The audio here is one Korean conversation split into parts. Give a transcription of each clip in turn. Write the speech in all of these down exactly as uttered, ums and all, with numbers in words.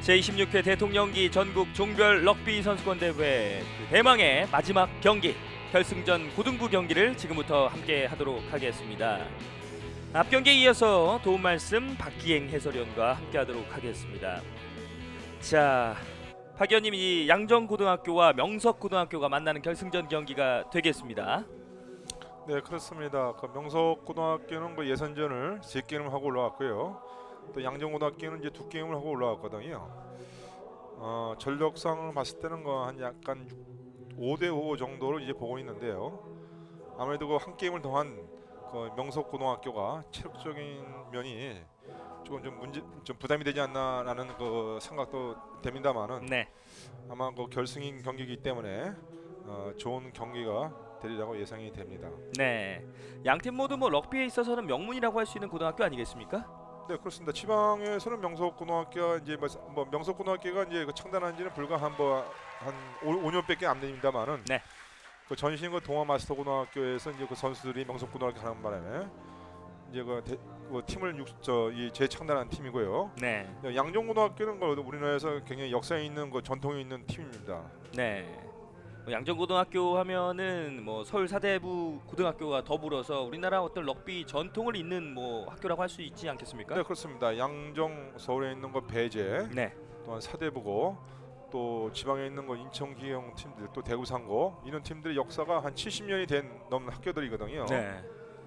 제이십육 회 대통령기 전국 종별 럭비 선수권 대회 그 대망의 마지막 경기 결승전 고등부 경기를 지금부터 함께 하도록 하겠습니다. 앞 경기에 이어서 도움 말씀 박기행 해설위원과 함께 하도록 하겠습니다. 자, 박 의원님, 이 양정고등학교와 명석고등학교가 만나는 결승전 경기가 되겠습니다. 네, 그렇습니다. 그 명석고등학교는 그 예선전을 세 게임을 하고 올라왔고요. 또 양정고등학교는 이제 두 게임을 하고 올라왔거든요. 어, 전력상을 봤을 때는 그 한 약간 오 대 오 정도로 이제 보고 있는데요. 아무래도 그 한 게임을 더한 그 명석고등학교가 체력적인 면이 조금 좀 문제 좀 부담이 되지 않나라는 그 생각도 됩니다만은 네. 아마 그 결승인 경기이기 때문에 어, 좋은 경기가 되리라고 예상이 됩니다. 네. 양팀 모두 뭐 럭비에 있어서는 명문이라고 할 수 있는 고등학교 아니겠습니까? 네, 그렇습니다. 지방에서는 명석고등학교가 이제 뭐, 뭐 명석고등학교가 이제 그 창단한지는 불과 한뭐한 오 년밖에 안 됩니다만은 네. 그 전신 그 동아 마스터고등학교에서 이제 그 선수들이 명석고등학교 가는 바람에 이제 그, 대, 그 팀을 육, 저, 이 재창단한 팀이고요. 네. 양정고등학교는 그 우리나라에서 굉장히 역사 있는 그 전통이 있는 팀입니다. 네. 양정고등학교 하면은 뭐 서울 사대부 고등학교가 더불어서 우리나라 어떤 럭비 전통을 잇는 뭐 학교라고 할 수 있지 않겠습니까? 네, 그렇습니다. 양정 서울에 있는 거 배제, 네. 또한 사대부고, 또 지방에 있는 거 인천기형 팀들, 또 대구 상고 이런 팀들의 역사가 한 칠십 년이 된 넘는 학교들이거든요. 네.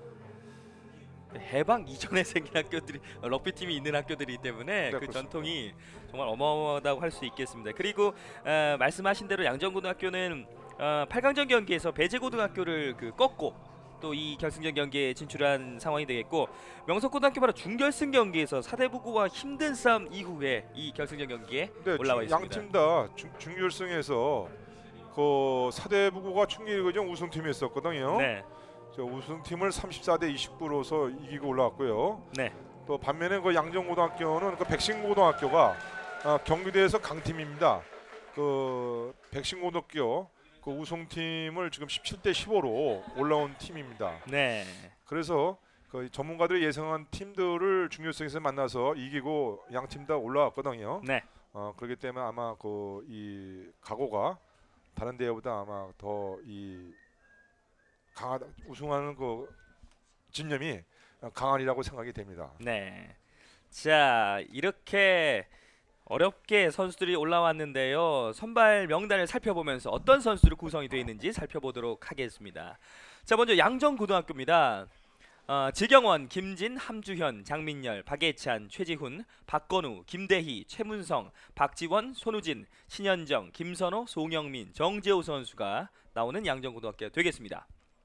해방 이전에 생긴 학교들이 럭비 팀이 있는 학교들이기 때문에 네, 그 그렇습니다. 전통이 정말 어마어마하다고 할 수 있겠습니다. 그리고 어, 말씀하신 대로 양정고등학교는 어, 팔 강전 경기에서 배제고등학교를 그 꺾고 또 이 결승전 경기에 진출한 상황이 되겠고, 명석고등학교 바로 중결승 경기에서 사대부고와 힘든 싸움 이후에 이 결승전 경기에 네, 올라와 있습니다. 양팀 다 중결승에서 그 사대부고가 충기리그전 우승팀이었었거든요. 네. 저 우승팀을 삼십사 대 이십구로서 이기고 올라왔고요. 네. 또 반면에 그 양정고등학교는 그 백신고등학교가 아, 경기대에서 강팀입니다. 그 백신고등학교 그 우승팀을 지금 십칠 대 십오로 올라온 팀입니다. 네. 그래서 그 전문가들이 예상한 팀들을 중결승에서 만나서 이기고 양 팀 다 올라왔거든요. 네. 어, 그렇기 때문에 아마 그 이 각오가 다른 대회보다 아마 더 이 강하다, 우승하는 그 집념이 강하리라고 생각이 됩니다. 네. 자, 이렇게 어렵게 선수들이 올라왔는데요. 선발 명단을 살펴보면서 어떤 선수들이 구성이 되어 있는지 살펴보도록 하겠습니다. 자, 먼저 양정고등학교입니다. 어, 지경원, 김진, 함주현, 장민열, 박예찬, 최지훈, 박건우, 김대희, 최문성, 박지원, 손우진, 신현정, 김선호, 송영민, 정재호 선수가 나오는 양정고등학교 되겠습니다.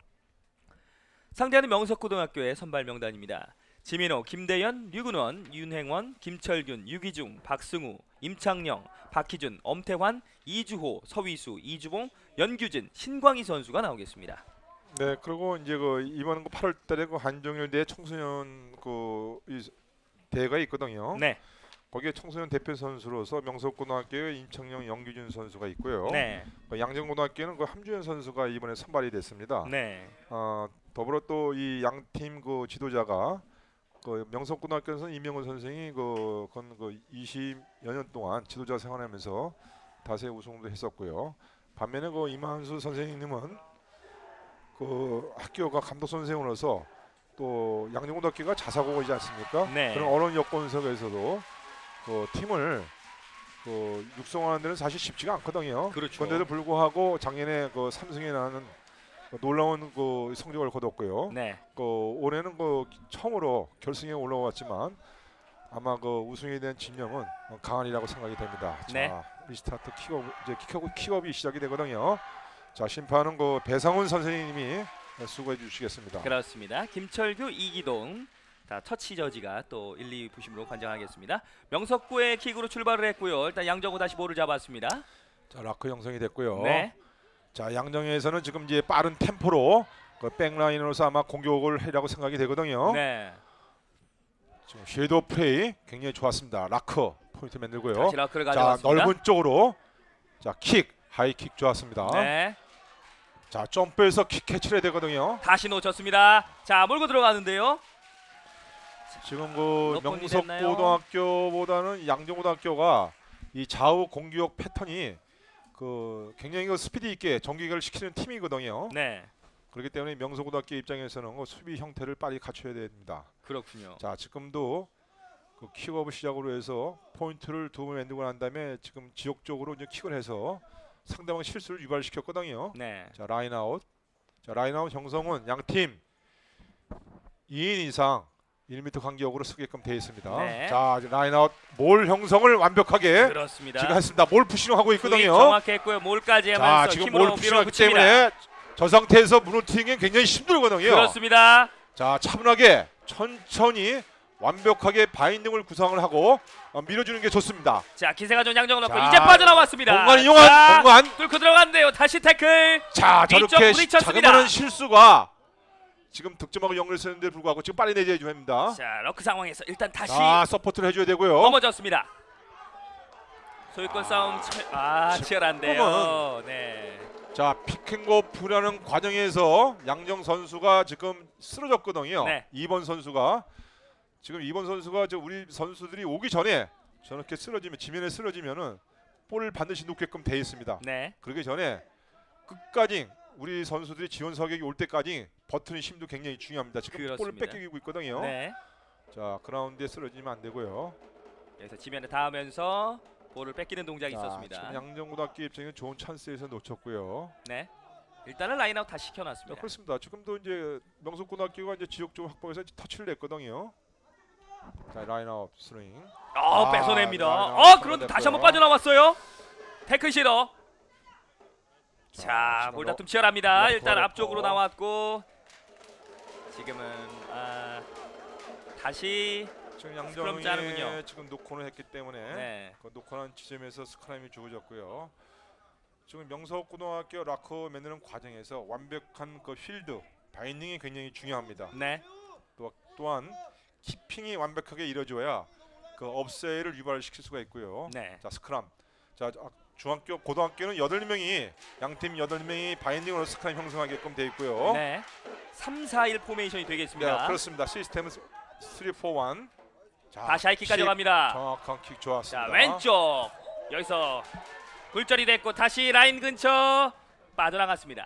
상대하는 명석고등학교의 선발 명단입니다. 지민호, 김대현, 류근원, 윤행원, 김철균, 유기중, 박승우, 임창영, 박희준, 엄태환, 이주호, 서위수, 이주봉, 연규진, 신광희 선수가 나오겠습니다. 네, 그리고 이제 그 이번 그 팔월 달에 그 한정일 대 청소년 그 이 대회가 있거든요. 네. 거기에 청소년 대표 선수로서 명석고등학교의 임창영, 연규준 선수가 있고요. 네. 그 양정고등학교는 그 함주현 선수가 이번에 선발이 됐습니다. 네. 어, 더불어 또 이 양팀 그 지도자가 그 명석고등학교에서는 이명훈 선생이 그, 그 이십여 년 동안 지도자 생활하면서 다세 우승도 했었고요. 반면에 그 이만수 선생님은 그 학교가 감독 선생으로서 또 양정고등학교가 자사고이지 않습니까? 네. 그런 어려운 여건 속에서도 그 팀을 그 육성하는 데는 사실 쉽지가 않거든요. 그렇죠. 그런데도 불구하고 작년에 그 삼승에 나는 놀라운 그 성적을 거뒀고요. 네. 그 올해는 그 처음으로 결승에 올라왔지만 아마 그 우승에 대한 집념은 강하리라고 생각이 됩니다. 네. 자, 리스타트 킥업 이제 킥업 킥업이 시작이 되거든요. 자, 심판은 그 배상훈 선생님이 수고해 주시겠습니다. 그렇습니다. 김철규, 이기동, 자, 터치 저지가 또 일, 이 부심으로 관장하겠습니다. 명석고의 킥으로 출발을 했고요. 일단 양정고 다시 볼을 잡았습니다. 자, 라크 형성이 됐고요. 네. 자, 양정에서는 지금 이제 빠른 템포로 그 백라인으로서 아마 공격을 하리라고 생각이 되거든요. 네. 지금 섀도우 플레이 굉장히 좋았습니다. 라크 포인트 만들고요. 다시 라크를 자, 가져왔습니다. 넓은 쪽으로 자, 킥, 하이킥 좋았습니다. 네. 자, 점프해서 킥 캐치를 해야 되거든요. 다시 놓쳤습니다. 자, 몰고 들어가는데요. 지금 그 몇 번이 됐나요? 명석고등학교보다는 양정고등학교가 이 좌우 공격 패턴이 그 굉장히 그 스피드 있게 전개를 시키는 팀이거든요. 네. 그렇기 때문에 명성고등학교 입장에서는 그 수비 형태를 빨리 갖춰야 됩니다. 그렇군요. 자, 지금도 그 킥업을 시작으로 해서 포인트를 두 번 만들고 난 다음에 지금 지역적으로 이제 킥을 해서 상대방 실수를 유발시켰거든요. 네. 자, 라인 아웃. 자, 라인 아웃 형성은 양팀 이 인 이상 일 미터 간격으로 쓰게끔 되어 있습니다. 네. 자, 이제 라인 아웃 몰 형성을 완벽하게 그렇습니다. 지금 했습니다. 몰 푸싱을 하고 투입 있거든요. 정확했고요. 몰까지 자, 하면서 지금 힘으로 몰 푸싱하기 밀어붙입니다. 때문에 저 상태에서 무너뜨리기 굉장히 힘들거든요. 그렇습니다. 자, 차분하게 천천히 완벽하게 바인딩을 구성을 하고 어, 밀어주는 게 좋습니다. 자, 기세가 좀 양정을 넣고 자, 이제 빠져나왔습니다. 공간 이용한 자, 공간. 뚫고 들어갔는데요. 다시 태클. 자, 뒤쪽 저렇게 부딪혔습니다. 자그마한 실수가 지금 득점하고 연결되는데 불구하고 지금 빨리 내줘야 됩니다. 자, 러크 상황에서 일단 다시 자, 서포트를 해줘야 되고요. 넘어졌습니다. 소유권 아, 싸움 치... 아 치열한데요. 네. 자, 픽앤고 풀하는 과정에서 양정 선수가 지금 쓰러졌거든요. 네. 이 번 선수가 지금 이 번 선수가 저 우리 선수들이 오기 전에 저렇게 쓰러지면 지면에 쓰러지면은 볼을 반드시 놓게끔 돼 있습니다. 네. 그러기 전에 끝까지 우리 선수들이 지원 사격이 올 때까지 버티는 힘도 굉장히 중요합니다. 지금 볼을 그렇습니다. 뺏기고 있거든요. 네. 자, 그라운드에 쓰러지면 안 되고요. 그래서 지면에 닿으면서 볼을 뺏기는 동작이 자, 있었습니다. 지금 양정고등학교 입장에 좋은 찬스에서 놓쳤고요. 네. 일단은 라인아웃 다 자, 시켜놨습니다. 그렇습니다. 지금도 이제 명성고등학교가 이제 지역적 확보해서 터치를 냈거든요. 자, 라인아웃 스윙. 어 아, 뺏어냅니다. 라인아웃 어 그런데 잡아냈고요. 다시 한번 빠져나왔어요. 태클 시도. 자, 신호로. 몰다툼 치열합니다. 러프, 일단 러프. 앞쪽으로 나왔고 지금은 아, 다시 지금 스크럼 짜는군요. 양정이 지금 노콘을 했기 때문에 네. 그 노콘한 지점에서 스크럼이 주어졌고요. 지금 명성고등학교 라커 만드는 과정에서 완벽한 그 필드 바인딩이 굉장히 중요합니다. 네. 또 또한 키핑이 완벽하게 이루어져야 그 업세이를 유발시킬 수가 있고요. 네. 자, 스크럼. 자, 아, 중학교 고등학교는 여덟 명이 양팀 여덟 명이 바인딩으로 스크럼 형성하게끔 돼 있고요. 네. 삼 사 일 포메이션이 되겠습니다. 네, 그렇습니다. 시스템은 삼, 사, 일. 자, 다시 하이킥 킥, 가져갑니다. 정확한 킥 자, 좋았습니다. 왼쪽. 여기서 굴절이 됐고 다시 라인 근처 빠져나갔습니다.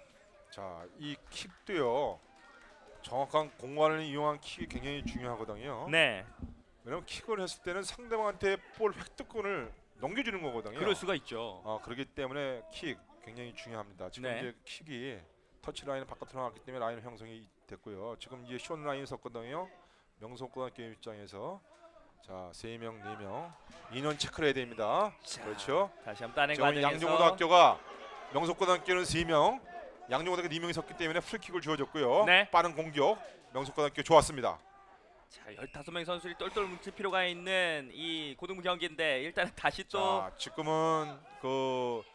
자, 이 킥도요. 정확한 공간을 이용한 킥이 굉장히 중요하거든요. 네. 왜냐면 킥을 했을 때는 상대방한테 볼 획득권을 넘겨주는 거거든요. 그럴 수가 있죠. 어, 그렇기 때문에 킥 굉장히 중요합니다. 지금 네. 이제 킥이 터치 라인 바깥으로 나왔기 때문에 라인 형성이 됐고요. 지금 이제 숏 라인이 섰거든요. 명성고등학교 입장에서 자, 세 명, 네 명 인원 체크를 해야 됩니다. 자, 그렇죠. 다시 한번 따낸 지금 과정에서 양정고등학교가 명성고등학교는 세 명, 양정고등학교 네 명이 섰기 때문에 프리킥을 주어졌고요. 네. 빠른 공격 명성고등학교 좋았습니다. 자, 열다섯 명의 선수들이 똘똘 뭉칠 필요가 있는 이 고등부 경기인데 일단 다시 또 자, 지금은 그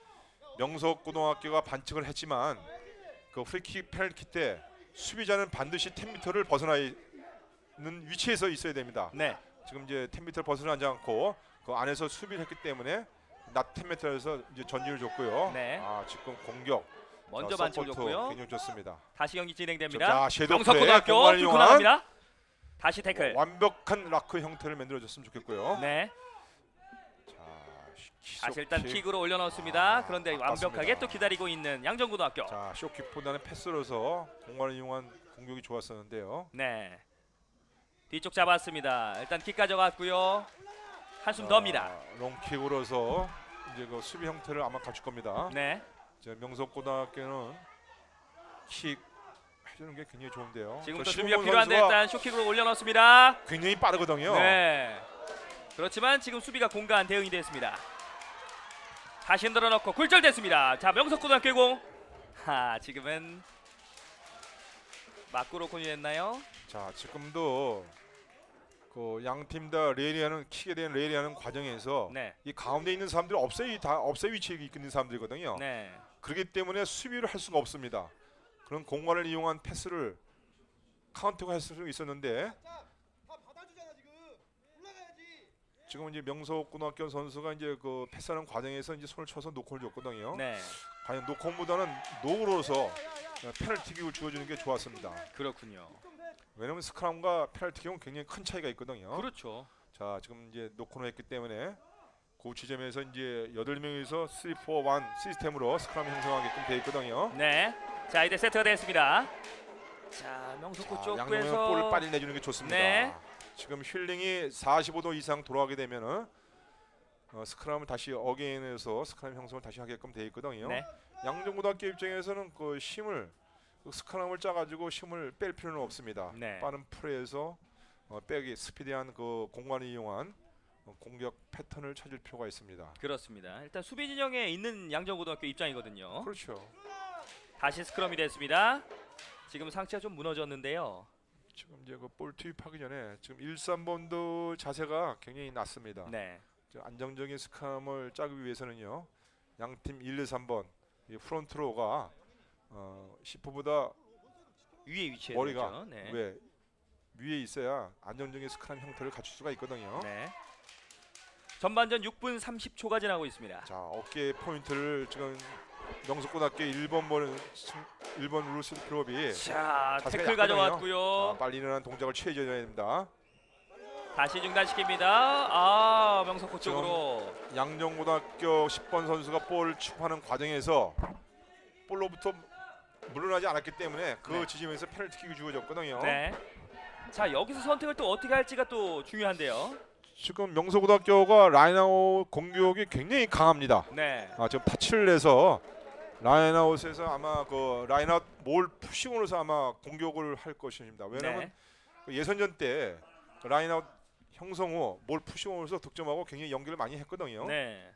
명석고등학교가 반칙을 했지만 그 프리킥 페널티 때 수비자는 반드시 십 미터를 벗어나 있는 위치에서 있어야 됩니다. 네. 지금 이제 십 미터를 벗어나지 않고 그 안에서 수비를 했기 때문에 낮 십 미터에서 이제 전진을 줬고요. 네. 아, 지금 공격 먼저 자, 반칙을 서포트 줬고요. 굉장히 좋습니다. 다시 경기 진행됩니다. 자, 섀도우 플레이 명석고등학교 공간을 뚫고 이용한 나갑니다. 다시 태클. 완벽한 라크 형태를 만들어줬으면 좋겠고요. 네. 자, 다시 일단 킥. 킥으로 올려놓습니다. 아, 그런데 아깝습니다. 완벽하게 또 기다리고 있는 양정고등학교. 자, 쇼킥보다는 패스로서 공간을 이용한 공격이 좋았었는데요. 네. 뒤쪽 잡았습니다. 일단 킥 가져갔고요. 한숨 더입니다. 롱킥으로서 이제 그 수비 형태를 아마 갖출 겁니다. 네. 이제 명석고등학교는 킥 해주는 게 굉장히 좋은데요. 지금 또 저 준비가 신문 필요한데 선수가 일단 쇼킥으로 올려놓습니다. 굉장히 빠르거든요. 네. 그렇지만 지금 수비가 공간 대응이 됐습니다. 다시 흔들어 넣고 굴절됐습니다. 자, 명석고등학교 공. 하, 지금은 맞고로 콘이했나요? 자, 지금도 그 양 팀 다 레이리하는 킥에 대한 레이리하는 과정에서 네. 이 가운데 있는 사람들이 업사이 다 업사이 위치에 있는 사람들이거든요. 네. 그렇기 때문에 수비를 할 수가 없습니다. 그런 공간을 이용한 패스를 카운터가 할 수 있었는데 지금 이제 명석고등학교 선수가 이제 그 패스하는 과정에서 이제 손을 쳐서 노크를 줬거든요. 네. 과연 노크보다는 노로서 페널티킥을 주어주는 게 좋았습니다. 그렇군요. 왜냐하면 스크럼과 페널티킥은 굉장히 큰 차이가 있거든요. 그렇죠. 자, 지금 이제 노크를 했기 때문에 그 지점에서 이제 여덟 명이서 쓰리 포 원 시스템으로 스크럼 형성하게끔 돼 있거든요. 네. 자, 이제 세트가 됐습니다. 자, 명석구 자, 쪽에서 양정은 볼을 빨리 내주는 게 좋습니다. 네. 지금 힐링이 사십오 도 이상 돌아가게 되면은 어, 스크럼을 다시 어게인해서 스크럼 형성을 다시 하게끔 돼 있거든요. 네. 양정고등학교 입장에서는 그 힘을 그 스크럼을 짜가지고 힘을 뺄 필요는 없습니다. 네. 빠른 플레이에서 어, 빼기 스피디한 그 공간을 이용한 어, 공격 패턴을 찾을 필요가 있습니다. 그렇습니다. 일단 수비 진영에 있는 양정고등학교 입장이거든요. 그렇죠. 다시 스크럼이 됐습니다. 지금 상체가 좀 무너졌는데요. 지금 이제 그 볼 투입하기 전에 지금 일, 삼 번도 자세가 굉장히 낮습니다. 네. 저 안정적인 스크럼을 짜기 위해서는요. 양팀 일, 이, 삼 번 이 프론트로가 어, 십 호보다 위에 위치해 머리가 되죠. 네. 왜 위에 있어야 안정적인 스크럼 형태를 갖출 수가 있거든요. 네. 전반전 육 분 삼십 초가 지나고 있습니다. 자, 어깨 포인트를 지금 명석고등학교 일 번 번 일 번 루스 클럽이 자, 자세가 태클 약하네요. 가져왔고요. 자, 빨리 일어난 동작을 취해줘야 됩니다. 다시 중단시킵니다. 아, 명석구 지금 쪽으로. 양정고등학교 십 번 선수가 볼을 취급하는 과정에서 볼로부터 물러나지 않았기 때문에 그 네. 지점에서 페널티킥이 주어졌거든요. 네. 자, 여기서 선택을 또 어떻게 할지가 또 중요한데요. 지금 명석고등학교가 라인아웃 공격이 굉장히 강합니다. 네. 아, 지금 타치를 내서 라인아웃에서 아마 그 라인아웃 몰 푸싱으로서 아마 공격을 할 것입니다. 왜냐하면 네. 그 예선전 때 라인아웃 형성 후 몰 푸싱으로서 득점하고 굉장히 연기를 많이 했거든요. 네.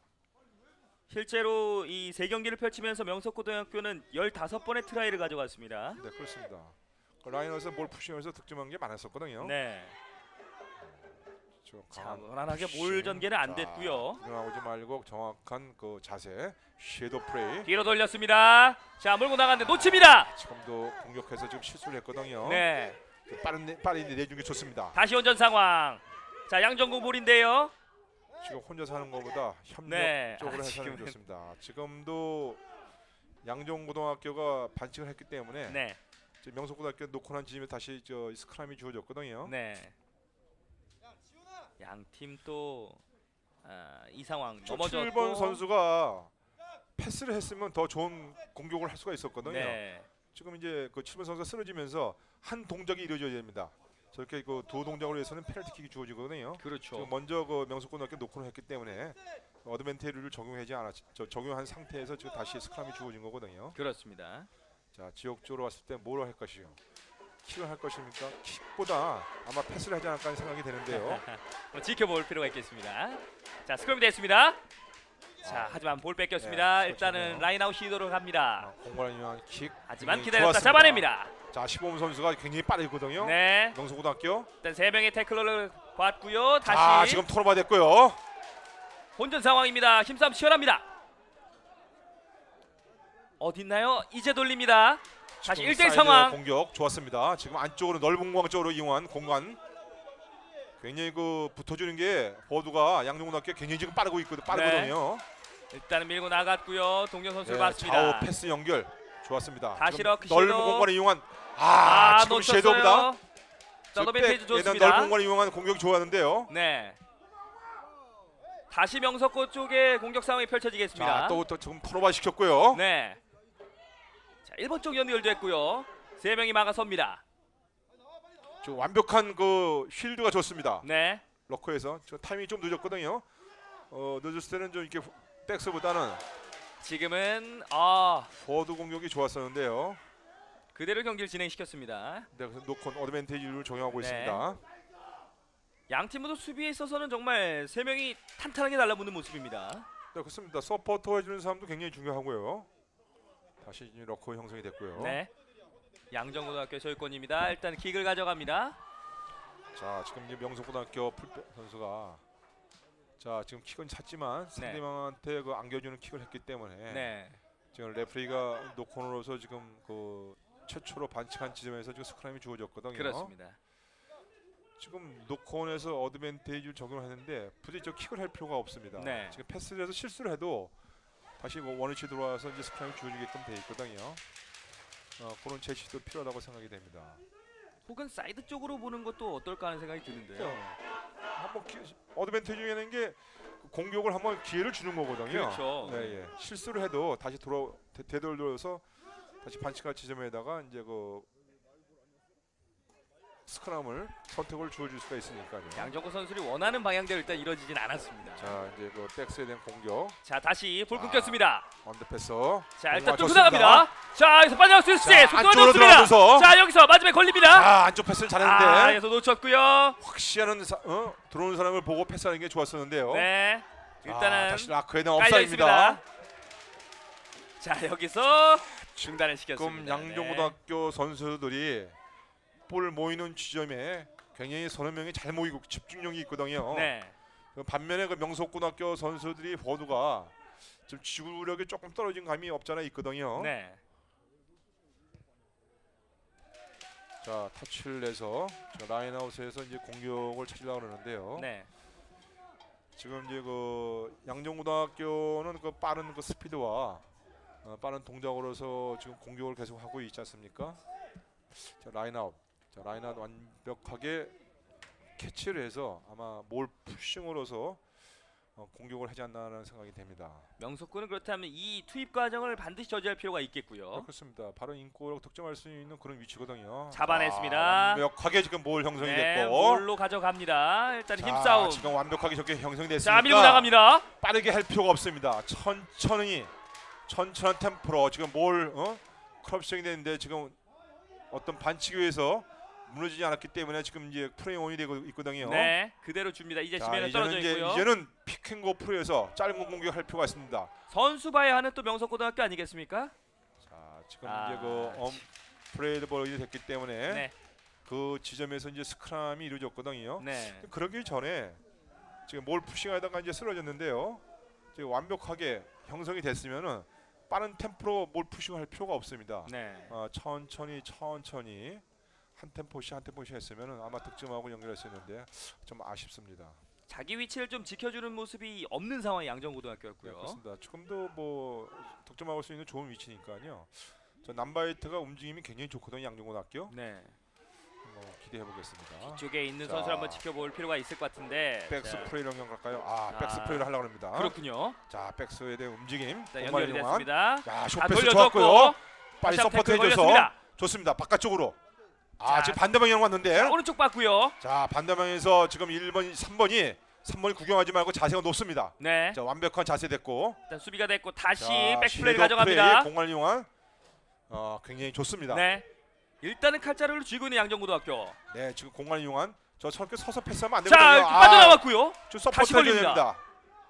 실제로 이 세 경기를 펼치면서 명석고등학교는 열다섯 번의 트라이를 가져갔습니다. 네, 그렇습니다. 그 라인아웃에서 몰 푸싱에서 득점한 게 많았었거든요. 네. 저 자, 강한 무난하게 푸싱. 몰 전개는 안 자, 됐고요. 일어나오지 말고 정확한 그 자세, 섀도우 플레이. 뒤로 돌렸습니다. 자, 몰고 나갔는데 놓칩니다. 지금도 공격해서 지금 실수를 했거든요. 네. 그 빠른 내, 빠른 내준 게 좋습니다. 다시 원전 상황. 자, 양정구 볼인데요. 지금 혼자 사는 것보다 협력 네. 쪽으로 아, 해서 하는 게 지금은- 좋습니다. 지금도 양정고등학교가 반칙을 했기 때문에 네. 지금 명석고등학교 놓고 난 지점에 다시 저 스크럼이 주어졌거든요. 네. 양팀 또 아, 이 상황 넘어졌고 칠 번 선수가 패스를 했으면 더 좋은 공격을 할 수가 있었거든요. 네. 지금 이제 그 칠 번 선수가 쓰러지면서 한 동작이 이루어져야 됩니다. 저렇게 그 두 동작으로 해서는 페널티킥이 주어지거든요. 그렇죠. 지금 먼저 그 명석고등학교 놓고는 했기 때문에 어드밴티지를 적용하지 않았 저, 적용한 상태에서 지금 다시 스크럼이 주어진 거거든요. 그렇습니다. 자, 지역적으로 왔을 때 뭘 할 것이요? 킥을 할 것입니까? 킥보다 아마 패스를 하지 않을까 하는 생각이 되는데요. 한번 지켜볼 필요가 있겠습니다. 자, 스크럼이 됐습니다. 자, 아, 하지만 볼 뺏겼습니다. 네, 일단은 그렇죠. 라인아웃 시도로 갑니다. 아, 공간을 이용한 킥. 하지만 굉장히 기다렸다 좋았습니다. 잡아냅니다. 자, 십오 번 선수가 굉장히 빠르거든요. 네. 명석고등학교. 일단 세 명의 태클러를 봤고요. 다시 아, 지금 토너바 됐고요. 본전 상황입니다. 힘싸움 치열합니다. 어딨나요? 이제 돌립니다. 다시 지금 일 대 일 사이드 상황. 공격 좋았습니다. 지금 안쪽으로 넓은 공간 쪽으로 이용한 공간. 굉장히 그 붙어주는 게 버드가 양정고등학교 굉장히 지금 빠르고 있거든 빠르거든요. 일단은 밀고 나갔고요. 동료 선수를 네, 봤습니다. 좌우 패스 연결 좋았습니다. 다시 지금 러크 넓은 시도. 공간을 이용한 아, 아, 지금 놓쳤어요. 섀도우입니다. 서더벤테이지 넓은 좋습니다. 공간을 이용한 공격이 좋았는데요. 네. 다시 명석고 쪽에 공격 상황이 펼쳐지겠습니다. 자, 또, 또 지금 토너바 시켰고요. 네. 자, 일 번 쪽 연결됐고요. 세 명이 막아섭니다. 지금 완벽한 그 쉴드가 좋습니다. 네. 러커에서 저 타이밍이 좀 늦었거든요. 어, 늦었을 때는 좀 이렇게 백스보다는 지금은 아 포워드 공격이 좋았었는데요. 그대로 경기를 진행시켰습니다. 네, 그래서 노컨 어드밴티지를 적용하고 네. 있습니다. 양 팀 모두 수비에 있어서는 정말 세 명이 탄탄하게 달라붙는 모습입니다. 네, 그렇습니다. 서포터 해주는 사람도 굉장히 중요하고요. 다시 이제 러커 형성이 됐고요. 네. 양정고등학교 소유권입니다. 일단 킥을 가져갑니다. 자, 지금 이제 명석고등학교 풀백 선수가 자, 지금 킥은 찼지만 상대방한테 그 안겨주는 킥을 했기 때문에 네. 지금 레프리가 노코너로서 지금 그 최초로 반칙한 지점에서 지금 스크럼이 주어졌거든요. 그렇습니다. 지금 노콘에서 어드밴티지를 적용하는데 굳이 저 킥을 할 필요가 없습니다. 네. 지금 패스를 해서 실수를 해도 다시 뭐 원위치 들어와서 이제 스크럼이 주어지게끔 돼 있거든요. 어, 그런 제시도 필요하다고 생각이 됩니다. 혹은 사이드 쪽으로 보는 것도 어떨까 하는 생각이 드는데요. 한번 어드밴티지 중에는 게 공격을 한번 기회를 주는 거거든요. 그렇죠. 네, 예. 실수를 해도 다시 돌아 되- 되돌려서 다시 반칙할 지점에다가 이제 그 스크럼을 선택을 주어줄 수가 있으니까요. 양정구 선수들이 원하는 방향대로 일단 이루어지진 않았습니다. 자 이제 그 백스에 대한 공격 자 다시 볼 아, 끊겼습니다. 언더패스. 자 일단 아, 뚫고 좋습니다. 나갑니다. 자 여기서 빠져나올 수 있을지 자, 속도가 안쪽으로 좋습니다. 들어가면서. 자 여기서 마지막에 걸립니다. 자 안쪽 패스를 잘했는데 아 여기서 놓쳤고요. 확실한 사, 어? 들어오는 사람을 보고 패스하는 게 좋았었는데요. 네 아, 일단은 다시 라크에 대한 깔려 업사입니다. 있습니다. 자 여기서 중단을 지금 시켰습니다. 양정고등학교 선수들이 볼 모이는 지점에 굉장히 서너 명이 잘 모이고 집중력이 있거든요. 네. 네. 그 반면에 그 명석고등학교 선수들이 모두가 좀 지구력이 조금 떨어진 감이 없잖아 있거든요. 네. 자 터치를 내서 라인아웃에서 이제 공격을 찾으려고 그러는데요. 네. 지금 이제 그 양정고등학교는 그 빠른 그 스피드와 어, 빠른 동작으로서 지금 공격을 계속 하고 있지 않습니까? 자 라인아웃, 자 라인아웃 완벽하게 캐치를 해서 아마 몰 푸싱으로서 어, 공격을 하지 않나라는 생각이 됩니다. 명석구는 그렇다면 이 투입 과정을 반드시 저지할 필요가 있겠고요. 그렇습니다. 바로 인코로 득점할 수 있는 그런 위치거든요. 잡아냈습니다. 아, 완벽하게 지금 몰 형성이 네, 됐고. 몰로 가져갑니다. 일단 자, 힘싸움. 지금 완벽하게 저게 형성이 됐으니까 자 밀고 나갑니다. 빠르게 할 필요가 없습니다. 천천히 천천한 템포로 지금 몰 어? 크롭싱이 되는데 지금 어떤 반칙에 의해서 무너지지 않았기 때문에 지금 이제 프레임온이 되고 있거든요. 네, 그대로 줍니다. 이제 자, 지면에 이제는 떨어져 이제 있고요. 이제는 픽앤고 프로에서 짧은 공격할 필요가 있습니다. 선수 봐야 하는 또 명석고등학교 아니겠습니까? 자, 지금 아, 이제 그 엄, 프레이드 볼이 됐기 때문에 네, 그 지점에서 이제 스크럼이 이루어졌거든요. 네, 그러기 전에 지금 몰 푸싱하다가 이제 쓰러졌는데요. 지금 완벽하게 형성이 됐으면은 빠른 템포로 몰 푸싱할 필요가 없습니다. 네. 어, 천천히 천천히 한 템포씩 한 템포씩 했으면은 아마 득점하고 연결했었는데 좀 아쉽습니다. 자기 위치를 좀 지켜주는 모습이 없는 상황의 네, 양정고등학교였고요. 그렇습니다. 조금도 뭐 득점할 수 있는 좋은 위치니까요. 저 남바이트가 움직임이 굉장히 좋거든요. 양정고등학교. 네, 뭐 기대해 보겠습니다. 뒤쪽에 있는 자. 선수를 한번 지켜볼 필요가 있을 것 같은데. 백스 자, 프레이로 연결 갈까요? 아, 아, 백스 프레이를 하려고 합니다. 그렇군요. 자, 백스에 대한 움직임. 자, 공간을 연결이 이용한. 됐습니다. 야, 다 쇼패스 돌려줬고 좋았고요. 빨리 다시 한번 서포트 태클 해줘서 걸렸습니다. 좋습니다. 바깥쪽으로. 아, 자, 지금 반대 방향 왔는데. 자, 오른쪽 봤고요. 자, 반대 방향에서 지금 일 번, 삼 번이 삼 번이 구경하지 말고 자세가 높습니다. 네, 자, 완벽한 자세 됐고. 일단 수비가 됐고 다시 자, 백플레이 섀도우 가져갑니다. 프레이, 공간을 이용한 어, 굉장히 좋습니다. 네. 네, 일단은 칼자루를 쥐고 있는 양정고등학교. 지금 공간을 이용한 저 저렇게 서서 패스하면 안 자, 되거든요. 이렇게 빠져나왔고요. 좀 다시 서포트 해줘야 걸립니다. 됩니다.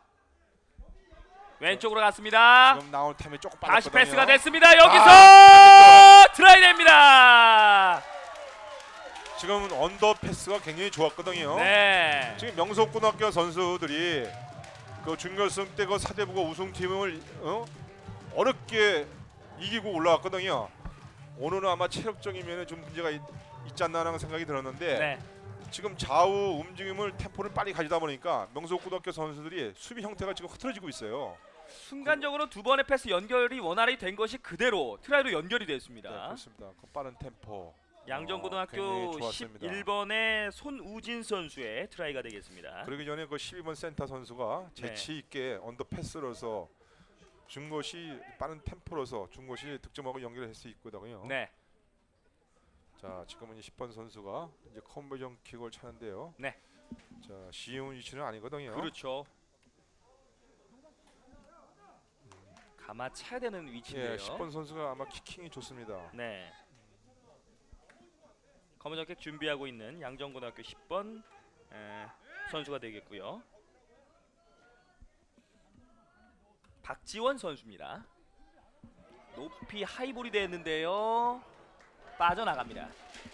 왼쪽으로 갔습니다. 지금 나올 타임이 조금 다시 빨랐거든요. 패스가 됐습니다. 여기서 아, 트라이 됩니다. 지금 언더 패스가 굉장히 좋았거든요. 네. 지금 명석고등학교 선수들이 그 준결승 때 그 사대부가 우승팀을 어? 어렵게 이기고 올라왔거든요. 오늘은 아마 체력적이면 좀 문제가 있, 있지 않나라는 생각이 들었는데 네. 지금 좌우 움직임을 템포를 빨리 가지다 보니까 명석고등학교 선수들이 수비 형태가 지금 흐트러지고 있어요. 순간적으로 두 번의 패스 연결이 원활히 된 것이 그대로 트라이로 연결이 네, 됐습니다. 그렇습니다. 그 빠른 템포. 양정고등학교 어, 굉장히 좋았습니다. 십일 번의 손우진 선수의 트라이가 되겠습니다. 그러기 전에 그 십이 번 센터 선수가 네. 재치 있게 언더 패스로서 준 것이 빠른 템포로서 준 것이 득점하고 연결할 수 있거든요. 네. 자, 지금은 십 번 선수가 이제 컨버전 킥을 차는데요. 네. 자, 쉬운 위치는 아니거든요. 그렇죠. 감아 차야 되는 위치인데요. 예, 십 번 선수가 아마 키킹이 좋습니다. 네. 검은 자켓 준비하고 있는 양정고등학교 십 번 에, 선수가 되겠고요. 박지원 선수입니다. 높이 하이볼이 됐는데요. 빠져나갑니다.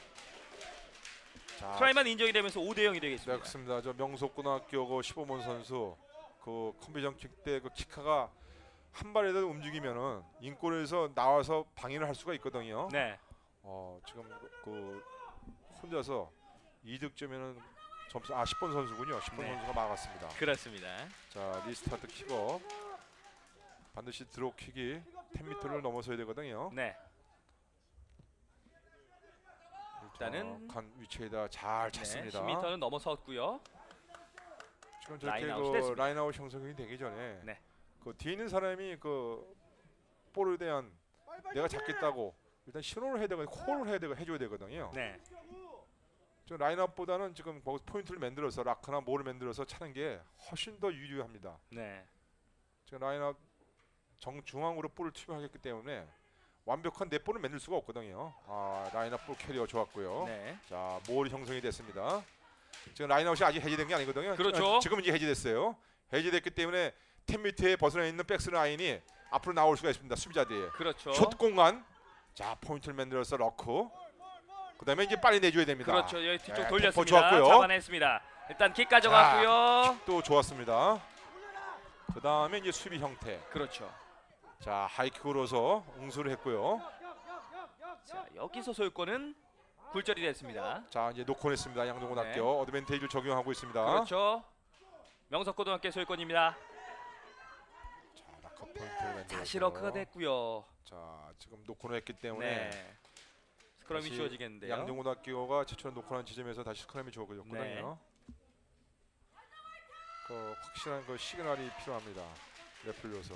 자, 트라이만 인정이 되면서 오 대 영이 네, 되겠습니다. 그렇습니다. 저 명석고등학교 그 십오 번 선수 그 컨버전 킥 때 그 키카가 한 발이라도 움직이면은 인골에서 나와서 방해를 할 수가 있거든요. 네. 어, 지금 그, 그 혼자서 이 득점에는 점수 아 십 번 선수군요. 십 번 네. 선수가 막았습니다. 그렇습니다. 자, 리스타트 킥업. 반드시 드롭 킥이 십 미터를 넘어서야 되거든요. 네. 일단은 간 위치에다 잘 찼습니다. 십 미터는 넘어섰고요. 지금 저렇게 라인아웃이 그 됐습니다. 라인아웃 형성이 되기 전에 네. 그 뒤에 있는 사람이 그 볼에 대한 내가 잡겠다고 일단 신호를 해야 되고 콜을 해야 되고 해줘야 되거든요. 네. 지금 라인업보다는 지금 거기서 포인트를 만들어서 라크나 몰을 만들어서 차는 게 훨씬 더 유리합니다. 네. 지금 라인업 정중앙으로 볼을 투입하겠기 때문에 완벽한 넷볼을 만들 수가 없거든요. 아, 라인업 볼 캐리어 좋았고요. 네. 자, 몰 형성이 됐습니다. 지금 라인아웃이 아직 해제된 게 아니거든요. 그렇죠. 지금 이제 해제됐어요. 해제됐기 때문에 텐 밑에 벗어나 있는 백스 라인이 앞으로 나올 수가 있습니다. 수비자들이. 그렇죠. 숏 공간. 자, 포인트를 만들어서 러크. 그다음에 이제 빨리 내줘야 됩니다. 그렇죠. 여기 뒤쪽 네, 돌렸습니다. 템포 좋았고요. 잡아냈습니다. 일단 킥 가져갔고요. 또 좋았습니다. 그다음에 이제 수비 형태. 그렇죠. 자, 하이킥으로서 응수를 했고요. 자, 여기서 소유권은 굴절이 됐습니다. 자, 이제 놓고냈습니다. 양동고등학교 네. 어드밴테이지를 적용하고 있습니다. 그렇죠. 명석고등학교 소유권입니다. 자, 라커 포인트를 만들어서. 다시 러크가 됐고요. 자, 지금 놓고냈기 때문에 네. 스크럼이 다시 주어지겠는데요. 양동고등학교가 최초로 놓고난 지점에서 다시 스크럼이 주어졌거든요. 네. 그 확실한 그 시그널이 필요합니다. 레플로서.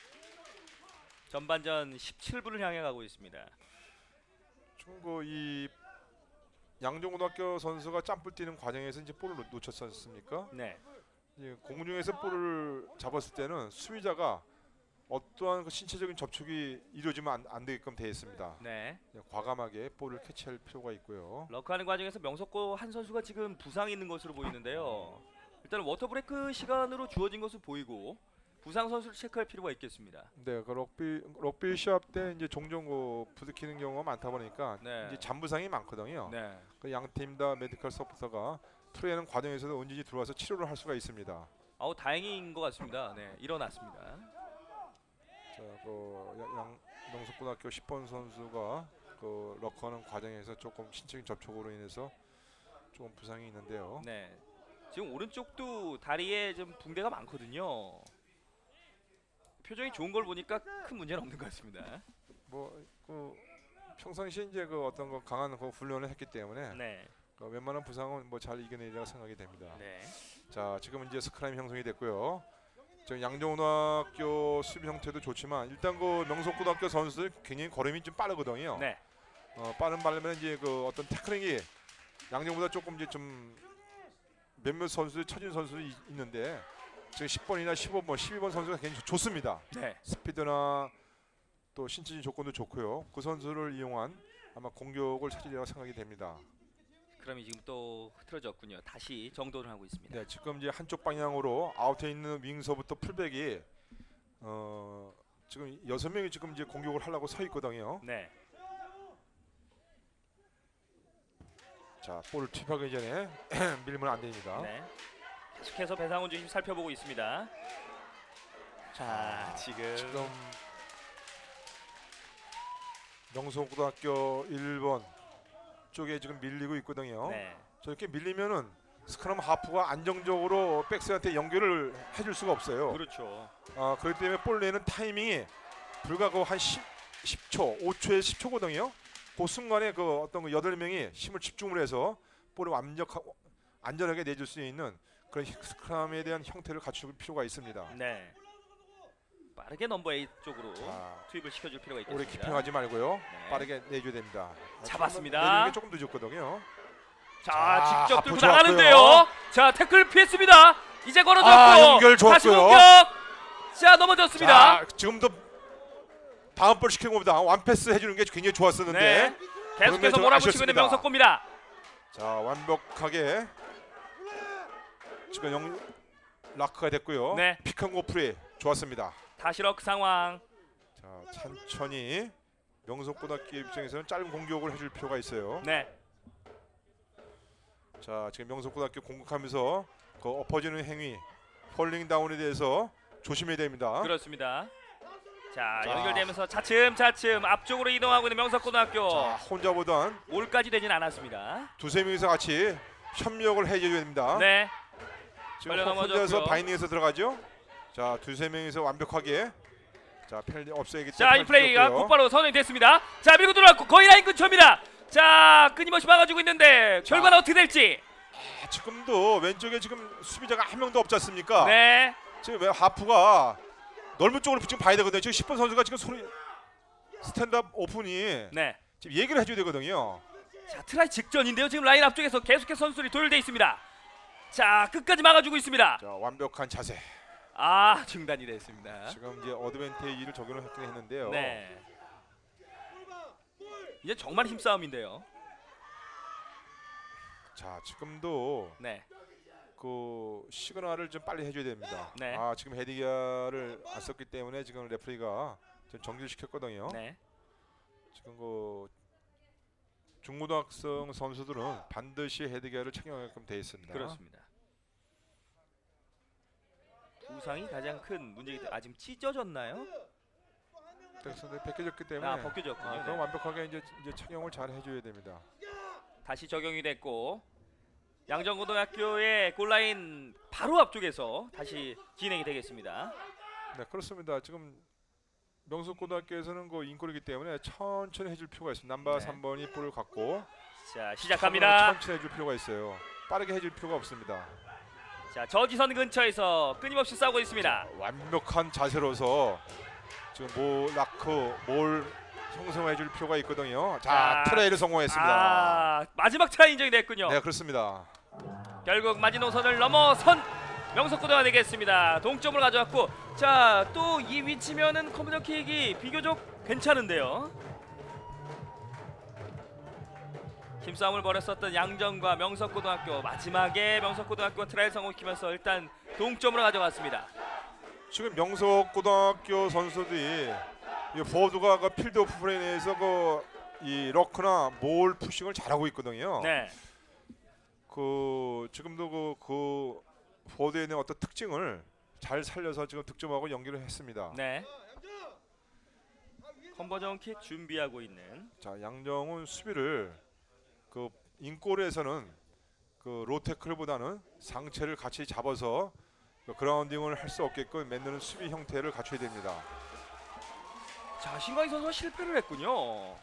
전반전 십칠 분을 향해 가고 있습니다. 지금 그이 양정고등학교 선수가 점프 뛰는 과정에서 이제 볼을 놓- 놓쳤지 않습니까? 네. 이제 공중에서 볼을 잡았을 때는 수비자가 어떠한 그 신체적인 접촉이 이루어지면 안, 안 되게끔 되어 있습니다. 네. 그냥 과감하게 볼을 캐치할 필요가 있고요. 러크하는 과정에서 명석고 한 선수가 지금 부상이 있는 것으로 보이는데요. 일단 워터브레이크 시간으로 주어진 것으로 보이고 부상 선수를 체크할 필요가 있겠습니다. 네, 그 럭비 럭비 시합 때 이제 종종 그 부딪히는 경우가 많다 보니까 네. 이제 잔부상이 많거든요. 네. 그 양 팀 다 메디컬 서포터가 프로에는 과정에서도 언제든지 들어와서 치료를 할 수가 있습니다. 아우 다행인 것 같습니다. 네. 일어났습니다. 자, 그 양- 양 명석고등학교 십 번 선수가 그 럭커하는 과정에서 조금 신체적인 접촉으로 인해서 조금 부상이 있는데요. 네. 지금 오른쪽도 다리에 좀 붕대가 많거든요. 표정이 좋은 걸 보니까 큰 문제는 없는 것 같습니다. 뭐 그 평상시에 이제 그 어떤 거 강한 그 훈련을 했기 때문에 네. 그 웬만한 부상은 뭐 잘 이겨내리라고 생각이 됩니다. 네. 자, 지금 이제 스크램이 형성이 됐고요. 지금 양정고등학교 수비 형태도 좋지만 일단 그 명석고등학교 선수들 굉장히 걸음이 좀 빠르거든요. 네. 어, 빠른 발면 이제 그 어떤 태클링이 양정보다 조금 이제 좀 몇몇 선수들 처진 선수들이 있- 있는데 지금 십 번이나 십오 번, 십이 번 선수가 굉장히 좋- 좋습니다. 네. 스피드나 또 신체적인 조건도 좋고요. 그 선수를 이용한 아마 공격을 찾으리라고 생각이 됩니다. 그럼 지금 또 흐트러졌군요. 다시 정돈을 하고 있습니다. 네, 지금 이제 한쪽 방향으로 아웃에 있는 윙서부터 풀백이 어, 지금 여섯 명이 지금 이제 공격을 하려고 서 있거든요. 네. 자, 볼을 투입하기 전에 밀면 안 됩니다. 네. 계속해서 배상훈 주심 살펴보고 있습니다. 자, 지금 지금 명성고등학교 일 번 쪽에 지금 밀리고 있거든요. 네. 저렇게 밀리면은 스크럼 하프가 안정적으로 백스한테 연결을 해줄 수가 없어요. 그렇죠. 아, 그렇기 때문에 볼 내는 타이밍이 불과 그한 십 초, 오 초에 십 초거든요. 그 순간에 그 어떤 그 여덟 명이 힘을 집중을 해서 볼을 완벽하고 안전하게 내줄 수 있는 그런 스크럼에 대한 형태를 갖출 필요가 있습니다. 네. 빠르게 넘버 에잇 쪽으로 자, 투입을 시켜줄 필요가 오래 있겠습니다. 키핑하지 말고요. 네. 빠르게 내줘야 됩니다. 잡았습니다. 내주는 게 조금 늦었거든요. 자, 자, 직접 앞으로 들고 좋았고요. 나가는데요. 자, 태클 피했습니다. 이제 걸어졌고 아, 연결 다시 좋았고요. 공격. 자, 넘어졌습니다. 자, 지금도 다음 볼 시키는 겁니다. 완패스 해주는 게 굉장히 좋았었는데. 네. 계속해서 좀 몰아붙이고 있는 아쉬웠습니다. 명석고입니다. 자, 완벽하게 지금 영 라크가 됐고요. 네. 피컨고 프레이 좋았습니다. 다시 럭 상황. 자, 천천히 명석고등학교 입장에서는 짧은 공격을 해줄 필요가 있어요. 네. 자, 지금 명석고등학교 공격하면서 그 엎어지는 행위, 펄링 다운에 대해서 조심해야 됩니다. 그렇습니다. 자, 자. 연결되면서 차츰차츰 앞쪽으로 이동하고 있는 명석고등학교. 자, 혼자보단 올까지 되진 않았습니다. 두세 명이서 같이 협력을 해줘야 됩니다. 네. 지금 걸려 혼자서 넘어졌고요. 바이닝에서 들어가죠. 자, 두세 명이서 완벽하게 자, 펠리 없애기 자, 이 플레이가 곧바로 선언이 됐습니다. 자, 밀고 들어왔고 거의 라인 근처입니다. 자, 끊임없이 막아주고 있는데 결과는 어떻게 될지. 자, 지금도 왼쪽에 지금 수비자가 한 명도 없지 않습니까? 네. 지금 왜 하프가 넓은 쪽으로 지금 봐야 되거든요. 지금 십 번 선수가 지금 소리 스탠드업 오픈이 네. 지금 얘기를 해줘야 되거든요. 자, 트라이 직전인데요. 지금 라인 앞쪽에서 계속해서 선수들이 도열돼 있습니다. 자, 끝까지 막아주고 있습니다. 자, 완벽한 자세. 아, 중단이 됐습니다. 지금 이제 어드밴테이지를 적용을 했긴 했는데요. 네. 이제 정말 힘싸움인데요. 자, 지금도 네. 그 시그널을 좀 빨리 해줘야 됩니다. 네. 아, 지금 헤디기아를 안 썼기 때문에 지금 레프리가 좀 정지를 시켰거든요. 네. 지금 그 중고등학생 선수들은 반드시 헤드기어를 착용하게끔 돼 있습니다. 그렇습니다. 부상이 가장 큰 문제이기 때문에 아, 지금 찢어졌나요? 백선대 벗겨졌기 때문에 아, 벗겨졌군요. 아, 네. 그럼 완벽하게 이제 이제 착용을 잘 해줘야 됩니다. 다시 적용이 됐고 양정고등학교의 골라인 바로 앞쪽에서 다시 진행이 되겠습니다. 네, 그렇습니다. 지금 명수고등학교에서는 그 인골이기 때문에 천천히 해줄 필요가 있습니다. 남바 네. 삼 번이 볼을 갖고 자, 시작합니다. 천천히 해줄 필요가 있어요. 빠르게 해줄 필요가 없습니다. 자, 저지선 근처에서 끊임없이 싸우고 있습니다. 완벽한 자세로서 지금 모 라크 몰 형성해 줄 필요가 있거든요. 자, 자, 트레이를 성공했습니다. 아, 마지막 트라이 인정이 됐군요. 네, 그렇습니다. 결국 마지노선을 넘어선 명석고등가 되겠습니다. 동점을 가져왔고, 자, 또 이 위치면은 컴퓨터킥이 비교적 괜찮은데요. 힘싸움을 벌였었던 양정과 명석고등학교, 마지막에 명석고등학교가 트라이를 성공시키면서 일단 동점으로 가져갔습니다. 지금 명석고등학교 선수들이 이 포워드가 그 필드 오프 플레이에서 그 이 러크나 몰 푸싱을 잘하고 있거든요. 네, 그 지금도 그, 그 포워드에 있는 어떤 특징을 잘 살려서 지금 득점하고 연기를 했습니다. 네. 컨버전 킥 준비하고 있는. 자, 양정은 수비를 그 인골에서는 그 로테클보다는 상체를 같이 잡아서 그 그라운딩을 할 수 없게끔 만드는 수비 형태를 갖춰야 됩니다. 자, 신광희 선수가 실패를 했군요.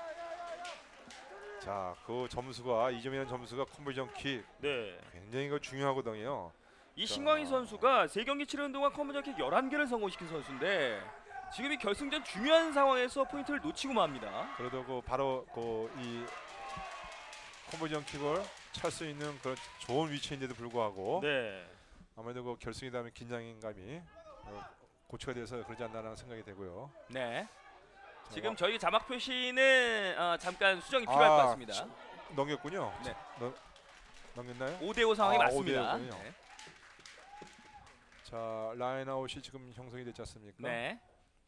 자, 그 점수가 이 점이라는 점수가 컨버전 킥 네. 굉장히 그 중요하거든요. 이 자. 신광희 선수가 세 경기 치르는 동안 컨버전 킥 열한 개를 성공시킨 선수인데 지금 이 결승전 중요한 상황에서 포인트를 놓치고 맙니다. 그래도 그 바로 그 이 컨버전 킥을 찰 수 있는 그런 좋은 위치인데도 불구하고 네. 아무래도 그 결승이라면 긴장감이 어, 고쳐야 돼서 그러지 않나라는 생각이 되고요. 네. 자, 지금 와- 저희 자막 표시는 어, 잠깐 수정이 필요할 것 아, 같습니다. 지- 넘겼군요. 네. 넘, 넘겼나요? 오 대 오 상황이 아, 맞습니다. 오 대 오군요. 네. 자, 라인 아웃이 지금 형성이 됐지 않습니까? 네.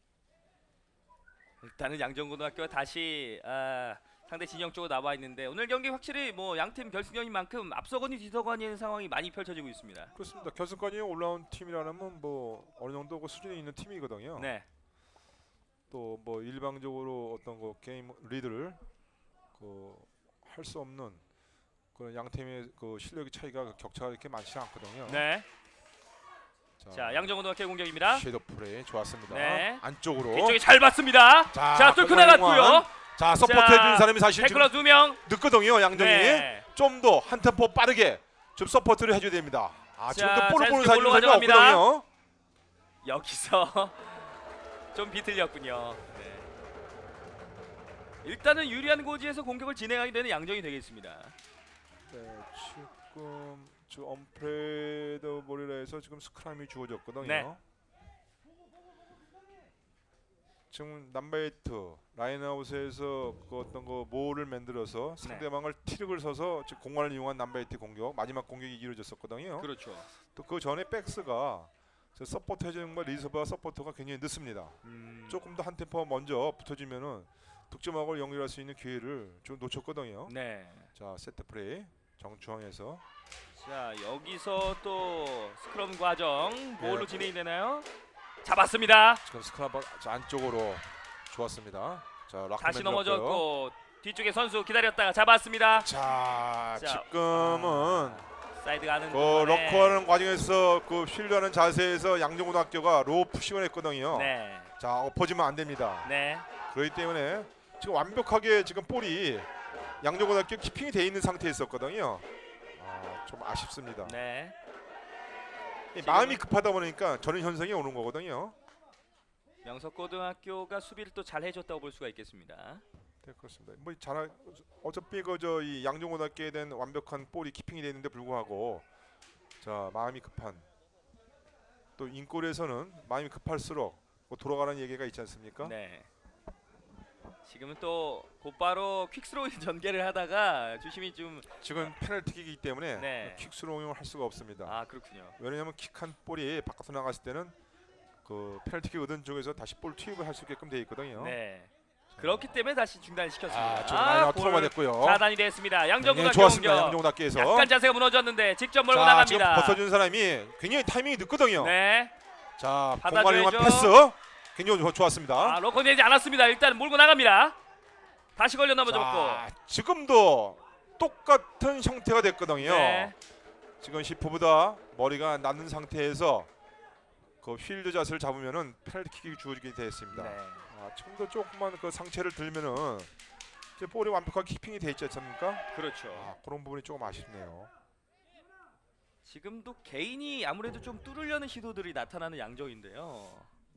일단은 양정고등학교가 다시 아, 상대 진영 쪽으로 나와 있는데 오늘 경기 확실히 뭐 양팀 결승전인 만큼 앞서거니 뒤서거니의 상황이 많이 펼쳐지고 있습니다. 그렇습니다. 결승까지 올라온 팀이라면 뭐 어느 정도 그 수준이 있는 팀이거든요. 네. 또 뭐 일방적으로 어떤 그 게임 리드를 그 할 수 없는 그런 양 팀의 그 실력의 차이가 그 격차가 이렇게 많지 않거든요. 네. 자, 자, 양정고등학교 공격입니다. 섀도우 플레이 좋았습니다. 네. 안쪽으로. 뒤쪽에 잘 봤습니다. 자, 자, 뚫고 백만 나갔고요. 영환. 자, 서포트 자, 해주는 사람이 사실 지금 태클러 두 명. 늦거든요. 양정이 네. 좀 더 한 템포 빠르게 좀 서포트를 해줘야 됩니다. 아, 자, 지금도 볼을 보는 자연스럽게 볼로 사람이 가져갑니다. 없거든요. 여기서 좀 비틀렸군요. 네. 일단은 유리한 고지에서 공격을 진행하게 되는 양정이 되겠습니다. 네, 지금 저 언프레더볼이라 해서 지금 스크럼이 주어졌거든요. 네. 지금 남바이트 라인아웃에서 그 어떤 거 모를 만들어서 네. 상대방을 티력을 서서 지금 공간을 이용한 남바이트 공격 마지막 공격이 이루어졌었거든요. 그렇죠. 또 그 전에 백스가 저 서포트 해주는 거 리서버와 서포트가 굉장히 늦습니다. 음. 조금 더 한 템포 먼저 붙어주면은 득점하고 연결할 수 있는 기회를 좀 놓쳤거든요. 네. 자, 세트 플레이 정중앙에서 자, 여기서 또 스크럼 과정 뭘로 네. 진행이 되나요? 잡았습니다. 지금 스크램 안쪽으로 좋았습니다. 자, 락 다시 만들었고요. 넘어졌고 뒤쪽에 선수 기다렸다가 잡았습니다. 자, 자, 지금은 사이드 가는 그 동안에 럭커하는 과정에서 그 쉴드하는 자세에서 양정고등학교가 로우 푸싱을 했거든요. 네. 자, 엎어지면 안 됩니다. 네. 그렇기 때문에 지금 완벽하게 지금 볼이 양정고등학교 키핑이 돼 있는 상태에 있었거든요. 아, 좀 아쉽습니다. 네. 이 마음이 급하다 보니까 저런 현상이 오는 거거든요. 명석고등학교가 수비를 또 잘 해줬다고 볼 수가 있겠습니다. 네, 그렇습니다. 뭐 잘 어차피 그저 이 양정고등학교에 대한 완벽한 볼이 키핑이 되는데 불구하고 자 마음이 급한 또 인골에서는 마음이 급할수록 뭐 돌아가는 얘기가 있지 않습니까? 네. 지금은 또 곧바로 퀵스로우 전개를 하다가 주심이 좀 지금 페널티킥이기 때문에 네. 킥스로잉을 할 수가 없습니다. 아 그렇군요. 왜냐하면 킥한 볼이 바깥으로 나갔을 때는 그 페널티킥 얻은 쪽에서 다시 볼 투입을 할 수 있게끔 되어 있거든요. 네. 그렇기 때문에 다시 중단을 시켰습니다. 아, 지금 라인아웃 볼 투로가 됐고요. 차단이 됐습니다. 네, 양정고등학교 좋았습니다. 공격. 양정고등학교에서. 약간 자세가 무너졌는데 직접 몰고 자, 지금 나갑니다. 벗어준 사람이 굉장히 타이밍이 늦거든요. 네. 자, 받아줘야죠. 공간을 패스 굉장히 좋- 좋았습니다. 아, 로컨 되지 않았습니다. 일단 몰고 나갑니다. 다시 걸려 자, 넘어졌고. 지금도 똑같은 형태가 됐거든요. 네. 지금 시프보다 머리가 낮은 상태에서 그 휠드 자세를 잡으면은 페널티킥이 주어지게 되었습니다. 네. 아, 지금도 조금만 그 상체를 들면은 이제 볼이 완벽하게 키핑이 돼 있지 않습니까? 그렇죠. 아, 그런 부분이 조금 아쉽네요. 지금도 개인이 아무래도 좀 뚫으려는 시도들이 나타나는 양정인데요.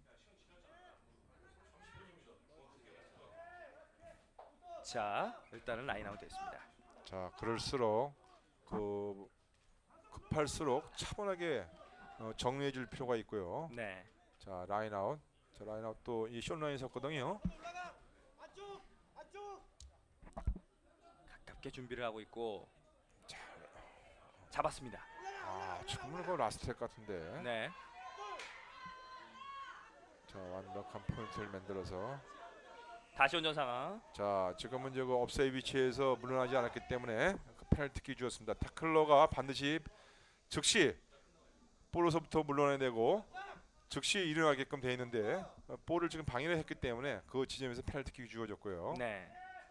자, 일단은 라인아웃 됐습니다. 자, 그럴수록 그 급할수록 차분하게 어, 정리해 줄 필요가 있고요. 네. 자, 라인아웃. 자, 라인아웃 또 이 숏라인 섰거든요. 가깝게 준비를 하고 있고. 자, 잡았습니다. 아, 지금은 그 라스트랙 같은데. 네. 자, 완벽한 포인트를 만들어서 다시 온전 상황. 자, 지금은 이제 그 업사이드 위치에서 물러나지 않았기 때문에 그 페널티킥 주었습니다. 타클러가 반드시 즉시 볼로서부터 물러나야 되고 즉시 일어나게끔 돼 있는데 어, 볼을 지금 방해를 했기 때문에 그 지점에서 페널티킥이 주어졌고요. 네.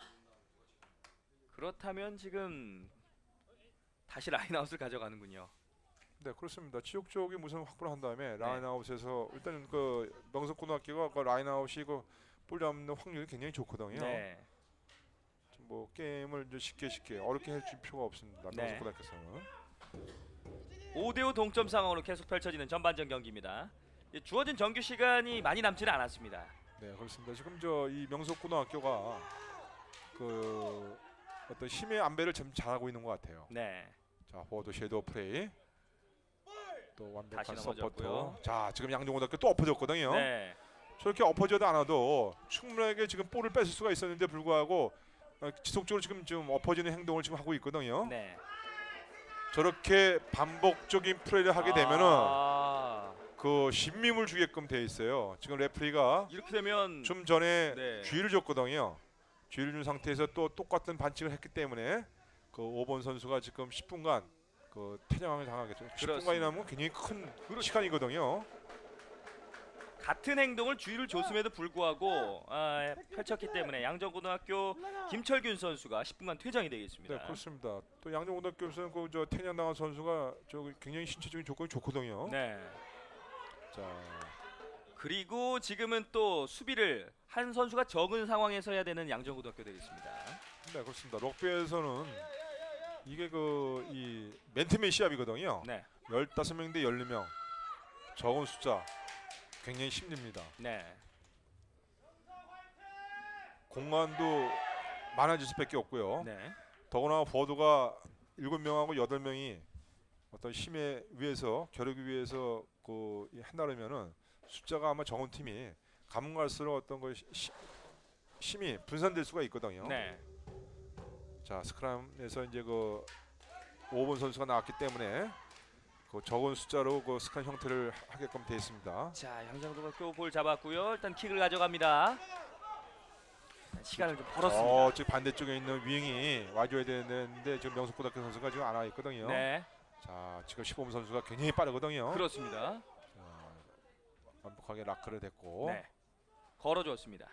그렇다면 지금 다시 라인아웃을 가져가는군요. 네, 그렇습니다. 지역 쪽이 무슨 확보를 한 다음에 네. 라인아웃에서 일단 그 명석고등학교가 그 라인아웃이 그 볼 잡는 확률이 굉장히 좋거든요. 네. 좀 뭐 게임을 이제 쉽게 쉽게 어렵게 해줄 필요가 없습니다. 네. 명석고등학교에서는. 오 대 오 동점 상황으로 계속 펼쳐지는 전반전 경기입니다. 예, 주어진 정규 시간이 많이 남지는 않았습니다. 네, 그렇습니다. 지금 저 이 명석고등학교가 그 어떤 힘의 안배를 좀 잘하고 있는 것 같아요. 네. 자, 포워드 섀도우 플레이. 또 완벽한 다시 서포트. 넘어졌고요. 자, 지금 양정고등학교 또 엎어졌거든요. 네. 저렇게 엎어져도 않아도 충분하게 지금 볼을 뺏을 수가 있었는데 불구하고 어, 지속적으로 지금 좀 엎어지는 행동을 지금 하고 있거든요. 네. 저렇게 반복적인 플레이를 하게 되면은 아, 그 신밈을 주게끔 돼 있어요. 지금 레프리가 이렇게 되면 좀 전에 네. 주의를 줬거든요. 주의를 준 상태에서 또 똑같은 반칙을 했기 때문에 그 오 번 선수가 지금 십 분간 그 퇴장을 당하겠죠. 십 분간이라면 굉장히 큰 그렇죠. 시간이거든요. 같은 행동을 주의를 줬음에도 불구하고 아, 펼쳤기 때문에 양정고등학교 김철균 선수가 십 분간 퇴장이 되겠습니다. 네, 그렇습니다. 또 양정고등학교에서는 그저 퇴장 당한 선수가 저 굉장히 신체적인 조건이 좋거든요. 네. 자, 그리고 지금은 또 수비를 한 선수가 적은 상황에서 해야 되는 양정고등학교 되겠습니다. 네, 그렇습니다. 럭비에서는 이게 그 이 맨투맨 시합이거든요. 네. 열다섯 명 대 열네 명. 적은 숫자 굉장히 힘듭니다. 네. 공간도 많아질 수밖에 없고요. 네. 더구나 보드가 일곱 명하고 여덟 명이 어떤 힘에 위해서 겨루기 위해서 그 한다면은 숫자가 아마 적은 팀이 가면 갈수록 어떤 그 시, 힘이 분산될 수가 있거든요. 네. 자, 스크럼에서 이제 그 오 번 선수가 나왔기 때문에 그 적은 숫자로 그 스크럼 형태를 하게끔 되어 있습니다. 자, 양정고등학교 볼 잡았고요. 일단 킥을 가져갑니다. 시간을 좀 벌었습니다. 어, 지금 반대쪽에 있는 윙이 와줘야 되는데 지금 명석고등학교 선수가 지금 안 와 있거든요. 네. 자, 지금 십오 번 선수가 굉장히 빠르거든요. 그렇습니다. 자, 완벽하게 라크를 됐고. 네. 걸어줬습니다.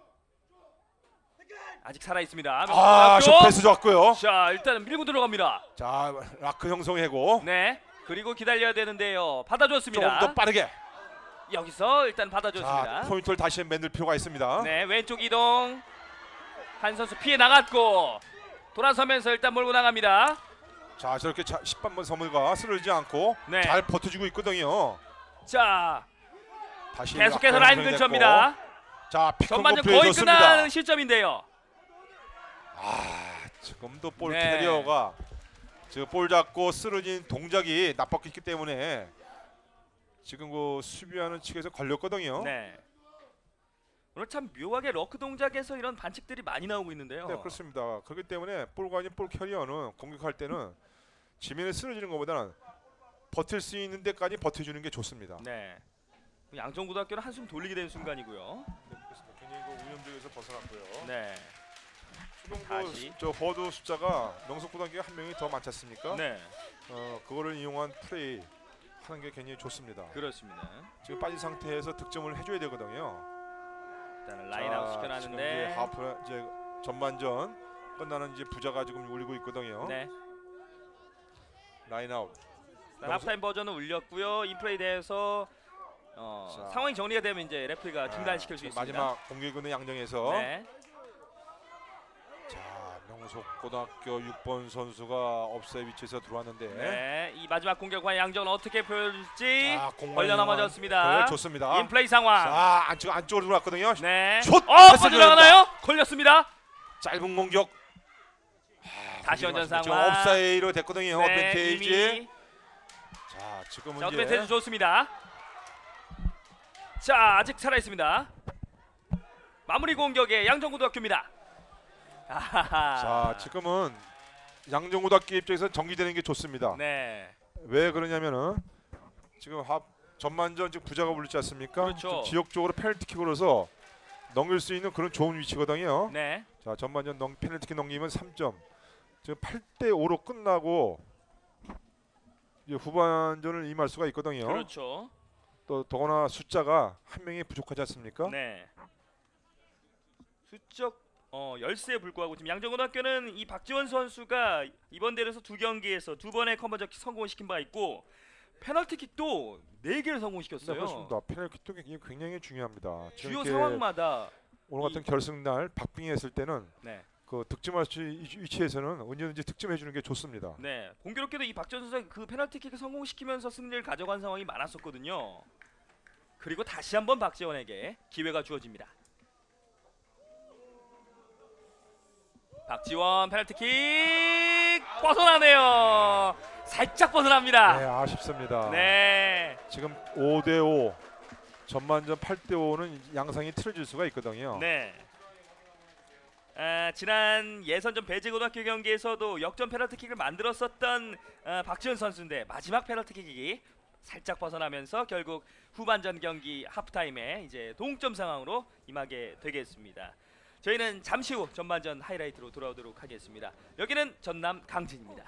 아직 살아 있습니다. 아, 숏패스 좋았고요. 자, 일단은 밀고 들어갑니다. 자, 라크 형성해고. 네. 그리고 기다려야 되는데요. 받아줬습니다. 조금 더 빠르게. 여기서 일단 받아줬습니다. 자, 포인트를 다시 만들 필요가 있습니다. 네, 왼쪽 이동. 한 선수 피해 나갔고 돌아서면서 일단 몰고 나갑니다. 자 저렇게 자, 십 번 선물가 쓰러지지 않고 네. 잘 버텨주고 있거든요. 자, 다시 계속해서 라인 근처입니다. 자 피컨 전반전 건 거의 좋습니다. 끝나는 시점인데요. 아 지금도 볼 네. 캐리어가 지금 볼 잡고 쓰러진 동작이 나빴기 때문에 지금 그 수비하는 측에서 걸렸거든요. 네. 오늘 참 묘하게 러크 동작에서 이런 반칙들이 많이 나오고 있는데요. 네 그렇습니다. 그렇기 때문에 볼과 아닌 볼 캐리어는 공격할 때는 지면에 쓰러지는 것보다는 버틸 수 있는 데까지 버텨주는 게 좋습니다. 네. 양정고등학교는 한숨 돌리게 되는 순간이고요. 네, 그렇습니다. 굉장히 그 위험적에서 벗어났고요. 네. 지금 다시. 그저 버드 숫자가 명석고등학교가 한 명이 더 많지 않습니까? 네. 어 그거를 이용한 플레이 하는 게 굉장히 좋습니다. 그렇습니다. 지금 빠진 상태에서 득점을 해줘야 되거든요. 일단은 라인아웃 자, 시켜놨는데. 지금 이제 하프 이제 전반전 끝나는 이제 부자가 지금 울리고 있거든요. 네. 라인아웃. 일단 하프타임 버전은 울렸고요. 인플레이 대해서 어, 자. 상황이 정리가 되면 이제 레프리가 중단시킬 수 자, 있습니다. 마지막 공격은 양정에서 네. 자 명석고등학교 육 번 선수가 업사이드 위치에서 들어왔는데 네. 이 마지막 공격 과연 양정은 어떻게 보여줄지 자, 공간이 걸려 이용한- 넘어졌습니다. 네, 좋습니다. 인플레이 상황. 자 안쪽 안쪽으로 들어왔거든요. 네. 슛! 어, 패스 빠져나가나요? 걸렸습니다. 짧은 공격. 다시 아, 연전 지금 상황. 업사이드로 됐거든요. 네, 어드밴테이지. 이미. 자 지금은 자, 이제 어드밴테이지 좋습니다. 자, 아직 살아 있습니다. 마무리 공격의 양정고등학교입니다. 아하하. 자 지금은 양정고등학교 입장에서 정리되는 게 좋습니다. 네. 왜 그러냐면은 지금 합 전반전 지금 부자가 불리지 않습니까? 그렇죠. 좀 지역적으로 페널티킥으로서 넘길 수 있는 그런 좋은 위치거든요. 네. 자 전반전 넘, 페널티킥 넘기면 삼 점. 지금 팔 대 오로 끝나고 이제 후반전을 임할 수가 있거든요. 그렇죠. 또 더구나 숫자가 한 명이 부족하지 않습니까? 네. 수적 어, 열세에 불구하고 지금 양정고등학교는 이 박지원 선수가 이번 대회에서 두 경기에서 두 번의 컨버전킥 성공을 시킨 바 있고 페널티킥도 네 개를 네, 성공시켰어요. 그렇습니다. 페널티킥도 굉장히, 굉장히 중요합니다. 지금 주요 이렇게 상황마다 오늘 같은 결승날 박빙이 했을 때는 네. 그 득점할 수 있는 위치에서는 언제든지 득점해 주는 게 좋습니다. 네. 공교롭게도 이 박지원 선수가 그 페널티킥을 성공시키면서 승리를 가져간 상황이 많았었거든요. 그리고 다시 한번 박지원에게 기회가 주어집니다. 박지원 페널티킥 벗어나네요. 살짝 벗어납니다. 네, 아쉽습니다. 네. 지금 오 대 오 전반전 팔 대 오는 양상이 틀어질 수가 있거든요. 네. 아, 지난 예선전 배제고등학교 경기에서도 역전 페널티킥을 만들었었던 아, 박지원 선수인데 마지막 페널티킥이 살짝 벗어나면서 결국 후반전 경기 하프타임에 이제 동점 상황으로 임하게 되겠습니다. 저희는 잠시 후 전반전 하이라이트로 돌아오도록 하겠습니다. 여기는 전남 강진입니다.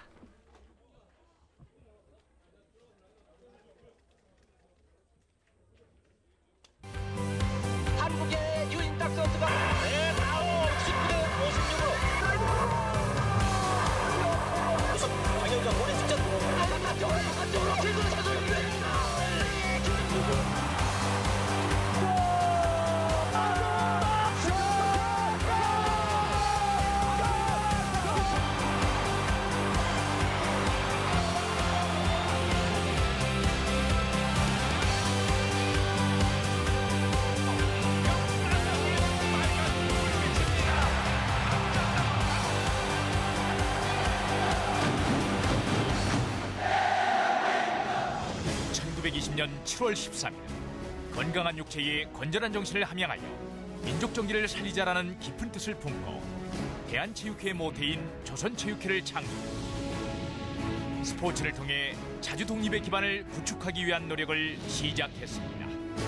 한국의 유인탁 선수가 네, 아홉 십구 대 오십육으로 장현정 오늘 직접 한쪽으로 한쪽으로 최선을 다했습니다. 천구백이십 년 칠월 십삼일 건강한 육체에 건전한 정신을 함양하여 민족 정기를 살리자라는 깊은 뜻을 품고 대한체육회 모태인 조선체육회를 창립. 스포츠를 통해 자주 독립의 기반을 구축하기 위한 노력을 시작했습니다.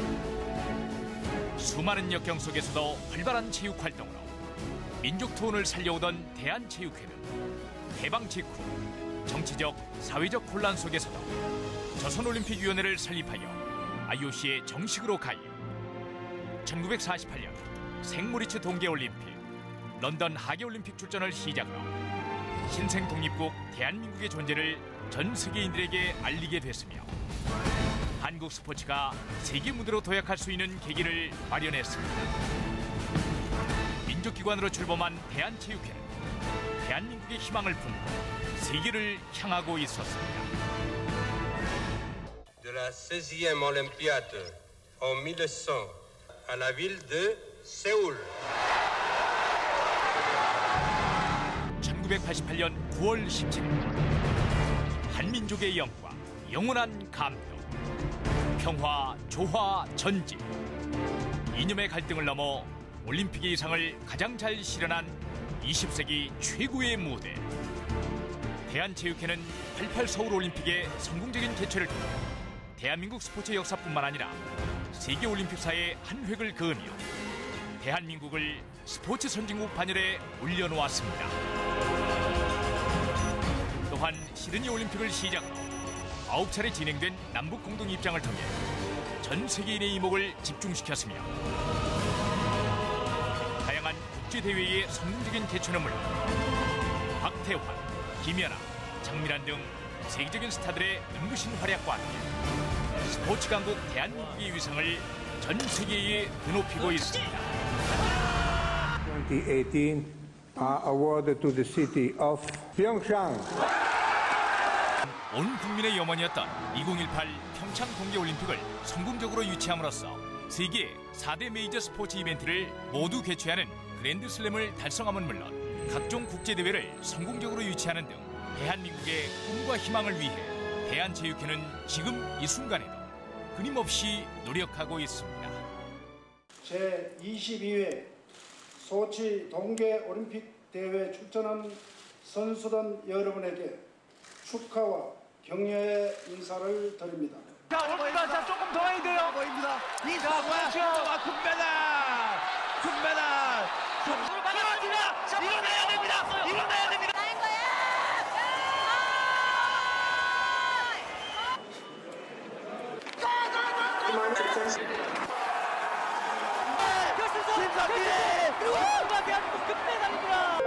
수많은 역경 속에서도 활발한 체육 활동으로 민족 투혼을 살려오던 대한체육회는 해방 직후 정치적, 사회적 혼란 속에서도 조선올림픽위원회를 설립하여 아이오씨에 정식으로 가입. 천구백사십팔 년 생모리츠 동계올림픽, 런던 하계올림픽 출전을 시작으로 신생 독립국 대한민국의 존재를 전 세계인들에게 알리게 됐으며 한국 스포츠가 세계 무대로 도약할 수 있는 계기를 마련했습니다. 민족기관으로 출범한 대한체육회는 대한민국의 희망을 품고 세계를 향하고 있었습니다. De la seizième Olympiade en mille neuf cents à la ville de Séoul. 천구백팔십팔 년 구월 십칠 일 한민족의 영광, 영원한 감동, 평화, 조화, 전진. 이념의 갈등을 넘어 올림픽의 이상을 가장 잘 실현한 이십 세기 최고의 무대. 대한체육회는 팔십팔 서울올림픽의 성공적인 개최를 통해 대한민국 스포츠 역사뿐만 아니라 세계올림픽사의 한 획을 그으며 대한민국을 스포츠 선진국 반열에 올려놓았습니다. 또한 시드니 올림픽을 시작으로 아홉 차례 진행된 남북 공동 입장을 통해 전 세계인의 이목을 집중시켰으며 다양한 국제대회의 성공적인 개최는 물론 박태환, 김연아, 장미란 등 세계적인 스타들의 눈부신 활약과 함께 스포츠 강국 대한민국의 위상을 전 세계에 드높이고 있습니다. twenty eighteen are awarded to the city of Pyeongchang. 온 국민의 염원이었던 이천십팔 평창 동계올림픽을 성공적으로 유치함으로써 세계 사 대 메이저 스포츠 이벤트를 모두 개최하는 그랜드슬램을 달성함은 물론 각종 국제대회를 성공적으로 유치하는 등 대한민국의 꿈과 희망을 위해 대한체육회는 지금 이 순간에도 끊임없이 노력하고 있습니다. 제이십이 회 소치 동계올림픽 대회에 출전한 선수단 여러분에게 축하와 격려의 인사를 드립니다. 자, 오른발 자 조금 더 해야 돼요. 보입니다. 자, 그렇죠. 아, 금메달, 금메달. 일어납니다. 일어나야 됩니다. 일어나야 됩니다. 결승선, 결승선. 그리고 대한민국 금메달입니다.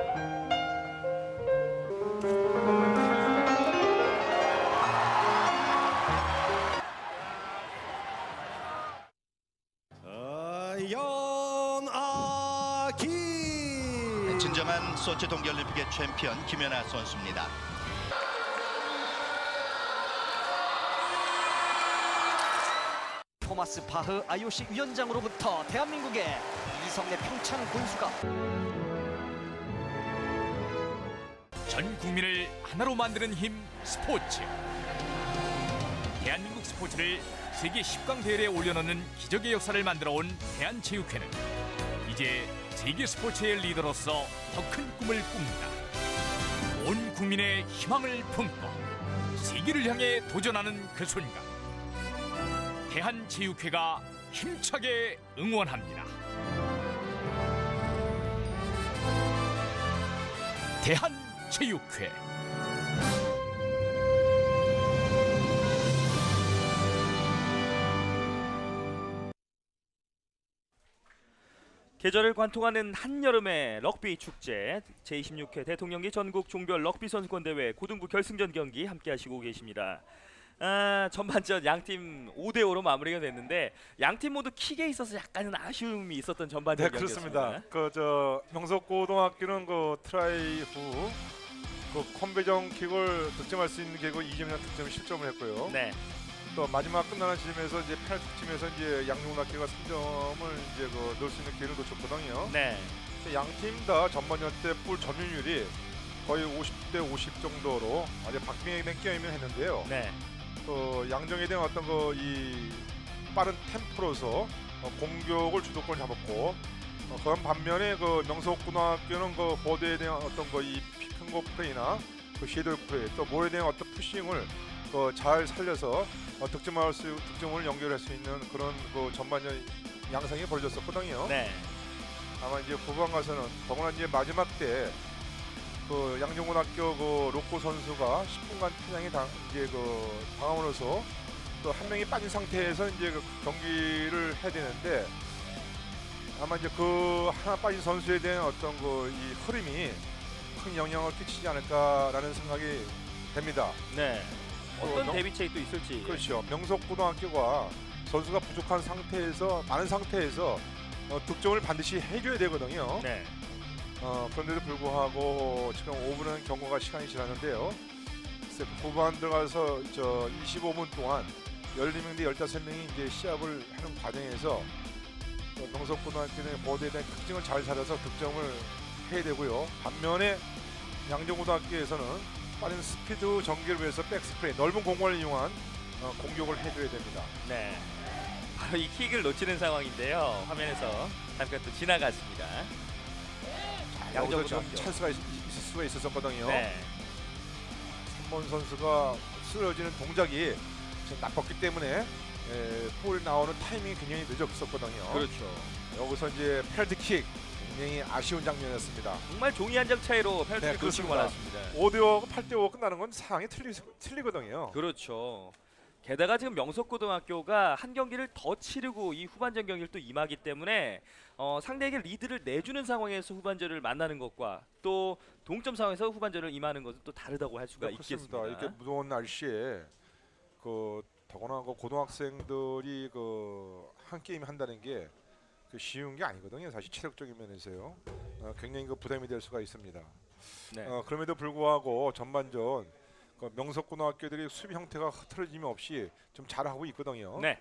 진정한 소치 동계올림픽의 챔피언 김연아 선수입니다. 토마스 바흐 아이오씨 위원장으로부터 대한민국의 이성래 평창 군수가 전 국민을 하나로 만드는 힘 스포츠. 대한민국 스포츠를 세계 십 강 대열에 올려놓는 기적의 역사를 만들어온 대한체육회는 이제 세계 스포츠의 리더로서 더 큰 꿈을 꿉니다. 온 국민의 희망을 품고 세계를 향해 도전하는 그 순간 대한체육회가 힘차게 응원합니다. 대한체육회. 계절을 관통하는 한여름의 럭비 축제 제이십육 회 대통령기 전국 종별 럭비 선수권 대회 고등부 결승전 경기 함께 하시고 계십니다. 아, 전반전 양팀 오 대 오로 마무리가 됐는데 양팀 모두 킥에 있어서 약간은 아쉬움이 있었던 전반전 네, 경기였습니다. 그렇습니다. 그 저 명석고등학교는 그 트라이 후 그 컨베정 킥을 득점할 수 있는 계고 이 점이나 득점 실점을 했고요. 네. 또 마지막 끝나는 지점에서 이제 페널티 득점에서 이제 양용학교가 삼 점을 이제 그 넣을 수 있는 기회를 놓쳤거든요. 네. 양 팀 다 전반전 때 볼 점유율이 거의 오십 대 오십 정도로 아주 박빙에 대한 게임을 했는데요. 네. 그 양정에 대한 어떤 그 이 빠른 템포로서 어, 공격을 주도권 잡았고 어, 그런 반면에 그 명석고등학교는 그 보드에 대한 어떤 그 이 피크앤고 플레이나 그 섀도우 플레이 또 볼에 대한 어떤 푸싱을 그 잘 살려서 어, 득점할 수 득점을 연결할 수 있는 그런 그 전반전 양상이 벌어졌었거든요. 네. 아마 이제 후반 가서는 더구나 이제 마지막 때 그 양정고등학교 그 로코 선수가 십 분간 퇴장이 당 이제 그 당함으로써 또 한 명이 빠진 상태에서 이제 그 경기를 해야 되는데 아마 이제 그 하나 빠진 선수에 대한 어떤 그 이 흐름이 큰 영향을 끼치지 않을까라는 생각이 됩니다. 네. 어떤 어, 대비책이 또 있을지. 그렇죠. 명석고등학교가 선수가 부족한 상태에서 많은 상태에서 어, 득점을 반드시 해줘야 되거든요. 네. 어, 그런데도 불구하고 지금 오 분은 경과가 시간이 지났는데요. 글쎄, 후반 들어가서 저 이십오 분 동안 열네 명 대 열다섯 명이 이제 시합을 하는 과정에서 명석고등학교의 보드에 대한 특징을 잘 살아서 득점을 해야 되고요. 반면에 양정고등학교에서는 빠른 스피드 전개를 위해서 백스프레이, 넓은 공간을 이용한 어, 공격을 해줘야 됩니다. 네. 바로 이 킥을 놓치는 상황인데요. 화면에서 잠깐 또 지나갔습니다. 여기서 좀 양정고등학교. 찬스가 있, 있을 수가 있었거든요. 네. 삼번 선수가 쓰러지는 동작이 좀 나빴기 때문에 에, 볼 나오는 타이밍이 굉장히 늦었었거든요. 그렇죠. 여기서 이제 페널티킥 굉장히 아쉬운 장면이었습니다. 정말 종이 한 장 차이로 페널티를 네, 놓치고 그렇습니다. 말았습니다. 오 대 오, 팔 대 오 끝나는 건 상황이 틀리, 틀리거든요. 그렇죠. 게다가 지금 명석고등학교가 한 경기를 더 치르고 이 후반전 경기를 또 임하기 때문에 어, 상대에게 리드를 내주는 상황에서 후반전을 만나는 것과 또 동점 상황에서 후반전을 임하는 것은 또 다르다고 할 수가 네, 그렇습니다. 있겠습니다. 이렇게 무더운 날씨에 그 더구나 그 고등학생들이 그 한 게임 한다는 게 그 쉬운 게 아니거든요. 사실 체력적인 면에서요. 어, 굉장히 그 부담이 될 수가 있습니다. 네. 어, 그럼에도 불구하고 전반전 그 명석고등학교들이 수비 형태가 흐트러짐이 없이 좀 잘하고 있거든요. 네.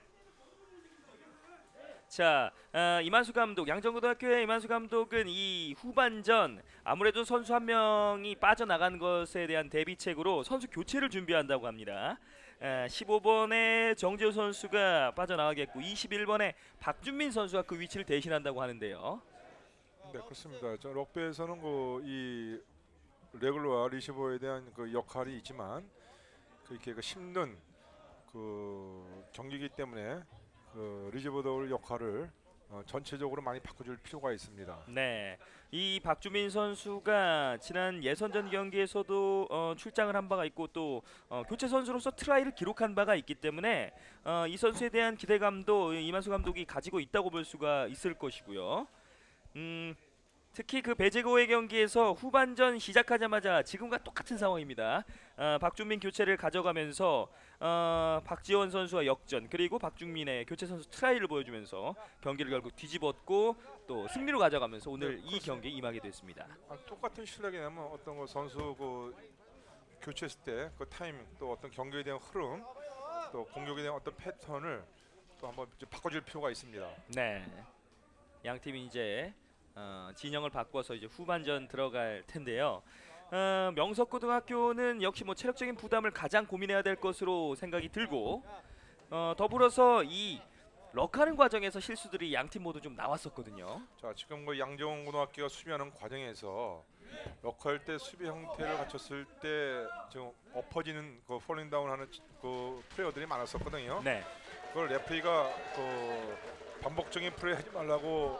자, 어, 이만수 감독, 양정고등학교의 이만수 감독은 이 후반전 아무래도 선수 한 명이 빠져나간 것에 대한 대비책으로 선수 교체를 준비한다고 합니다. 에, 십오 번의 정재우 선수가 빠져나가겠고 이십일 번의 박준민 선수가 그 위치를 대신한다고 하는데요. 네, 그렇습니다. 저 럭비에서는 그 이 레귤러와 리시버에 대한 그 역할이 있지만 그렇게 그 힘든 그 경기이기 때문에 그 리시버들 역할을 어, 전체적으로 많이 바꿔줄 필요가 있습니다. 네, 이 박주민 선수가 지난 예선전 경기에서도 어, 출장을 한 바가 있고 또 어, 교체 선수로서 트라이를 기록한 바가 있기 때문에 어, 이 선수에 대한 기대감도 이만수 감독이 가지고 있다고 볼 수가 있을 것이고요. 음, 특히 그 배제고의 경기에서 후반전 시작하자마자 지금과 똑같은 상황입니다. 어, 박준민 교체를 가져가면서 어, 박지원 선수와 역전 그리고 박중민의 교체 선수 트라이를 보여주면서 경기를 결국 뒤집었고 또 승리로 가져가면서 오늘 네, 이 경기에 임하게 됐습니다. 아, 똑같은 실력이라면 어떤 거 선수 그 교체했을 때 그 타이밍 또 어떤 경기에 대한 흐름 또 공격에 대한 어떤 패턴을 또 한번 좀 바꿔줄 필요가 있습니다. 네, 양 팀이 이제 어, 진영을 바꿔서 이제 후반전 들어갈 텐데요. 어, 명석고등학교는 역시 뭐 체력적인 부담을 가장 고민해야 될 것으로 생각이 들고 어, 더불어서 이 럭하는 과정에서 실수들이 양 팀 모두 좀 나왔었거든요. 자, 지금 그 양정고등학교가 수비하는 과정에서 럭할 때 수비 형태를 갖췄을 때 지금 엎어지는 그 폴링 다운하는 그 플레이어들이 많았었거든요. 네. 그걸 레프리가 그 반복적인 플레이 하지 말라고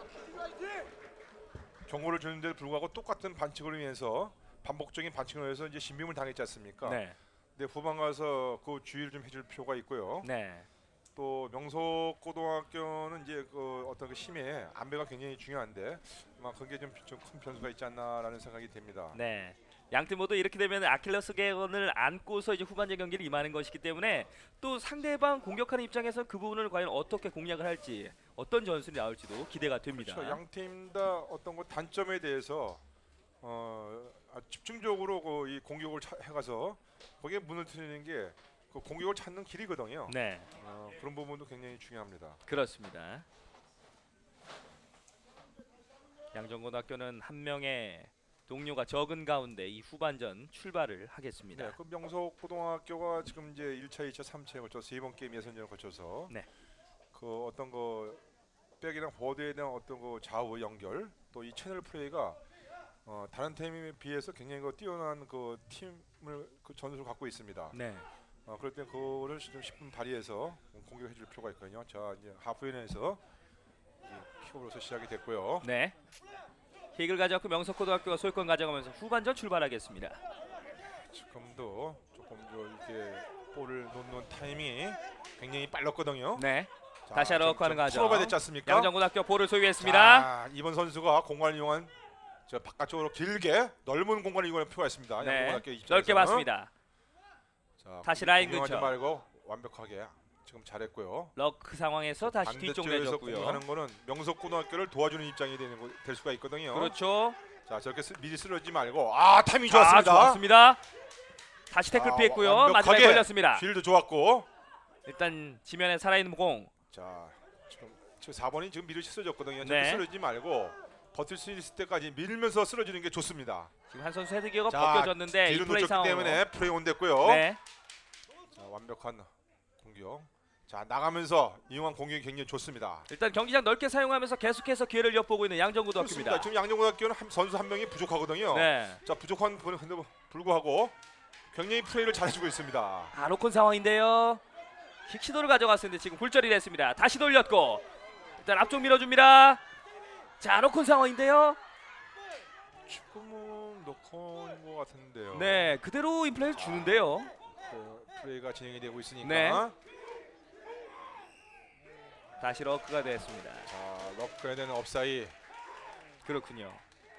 경고를 주는데도 불구하고 똑같은 반칙을 위해서 반복적인 반칙을 위해서 이제 신빙을 당했지 않습니까? 네. 근데 후반 가서 그 주의를 좀 해줄 필요가 있고요. 네. 또 명석고등학교는 이제 그 어떤 그 힘의 안배가 굉장히 중요한데 아마 그게 좀 큰 변수가 있지 않나라는 생각이 됩니다. 네. 양팀 모두 이렇게 되면 아킬레스腱을 안고서 이제 후반전 경기를 임하는 것이기 때문에 또 상대방 공격하는 입장에서 그 부분을 과연 어떻게 공략을 할지 어떤 전술이 나올지도 기대가 됩니다. 그렇죠. 양팀 다 어떤 그 단점에 대해서 어, 아, 집중적으로 그 이 공격을 차, 해가서 거기에 문을 트리는 게 그 공격을 찾는 길이거든요. 네. 어, 그런 부분도 굉장히 중요합니다. 그렇습니다. 양정고등학교는 한 명의 동료가 적은 가운데 이 후반전 출발을 하겠습니다. 네, 그 명석고등학교가 지금 이제 일 차, 이 차, 삼 차에 걸쳐 세 번 게임 예선전을 거쳐서 네. 그 어떤 그 백이랑 보드에 대한 어떤 그 좌우 연결 또 이 채널 플레이가 어, 다른 팀에 비해서 굉장히 그 뛰어난 그 팀을 그 전술을 갖고 있습니다. 네. 어, 그럴 때 그거를 좀 십 분 발휘해서 공격해 줄 필요가 있거든요. 자, 이제 하프인에서 킥업으로서 시작이 됐고요. 네. 킥을 가져왔고 명석고등학교가 소유권 가져가면서 후반전 출발하겠습니다. 지금도 조금 저 이렇게 볼을 놓는 타이밍이 굉장히 빨랐거든요. 네. 자, 다시 하러 좀- 하는 좀 과정. 풀어봐야 됐지 않습니까? 양정고등학교 볼을 소유했습니다. 자, 이번 선수가 공간을 이용한 저 바깥쪽으로 길게 넓은 공간을 이용할 필요가 있습니다. 네. 양정고등학교 입장에서는. 넓게 봤습니다. 자, 다시 라인 공격하지 근처. 말고 완벽하게 지금 잘했고요. 럭그 상황에서 다시 뒤쪽 반대쪽에서 내줬고요. 공격하는 거는 명석고등학교를 도와주는 입장이 되는 거, 될 수가 있거든요. 그렇죠. 자 저렇게 쓰, 미리 쓰러지지 말고 아 타이밍 자, 좋았습니다. 좋았습니다. 다시 태클 아, 피했고요. 완벽하게 마지막에 걸렸습니다. 쉴드 좋았고 일단 지면에 살아있는 공. 자 지금 지금 사 번이 지금 미리 쓰러졌거든요. 네. 저렇게 쓰러지지 말고 버틸 수 있을 때까지 밀면서 쓰러지는 게 좋습니다. 지금 한 선수 헤드기어가 자, 벗겨졌는데 이 뒤로 플레이 놓쳤기 상황으로. 때문에 플레이 온 됐고요. 네. 자 완벽한 공격. 자 나가면서 이용한 공격이 굉장히 좋습니다. 일단 경기장 넓게 사용하면서 계속해서 기회를 엿보고 있는 양정고등학교입니다. 그렇습니다. 지금 양정고등학교는 한, 선수 한 명이 부족하거든요. 네. 자 부족한 부분에 불구하고 굉장히 플레이를 잘해주고 있습니다. 아로콘 상황인데요. 킥 시도를 가져갔었는데 지금 굴절이 됐습니다. 다시 돌렸고 일단 앞쪽 밀어줍니다. 자 아로콘 상황인데요. 지금은 노컨인 것 같은데요. 네 그대로 인플레이를 주는데요. 그 플레이가 진행이 되고 있으니까. 네. 다시 러크가 됐습니다. 자 러크에 대한 업사이. 그렇군요.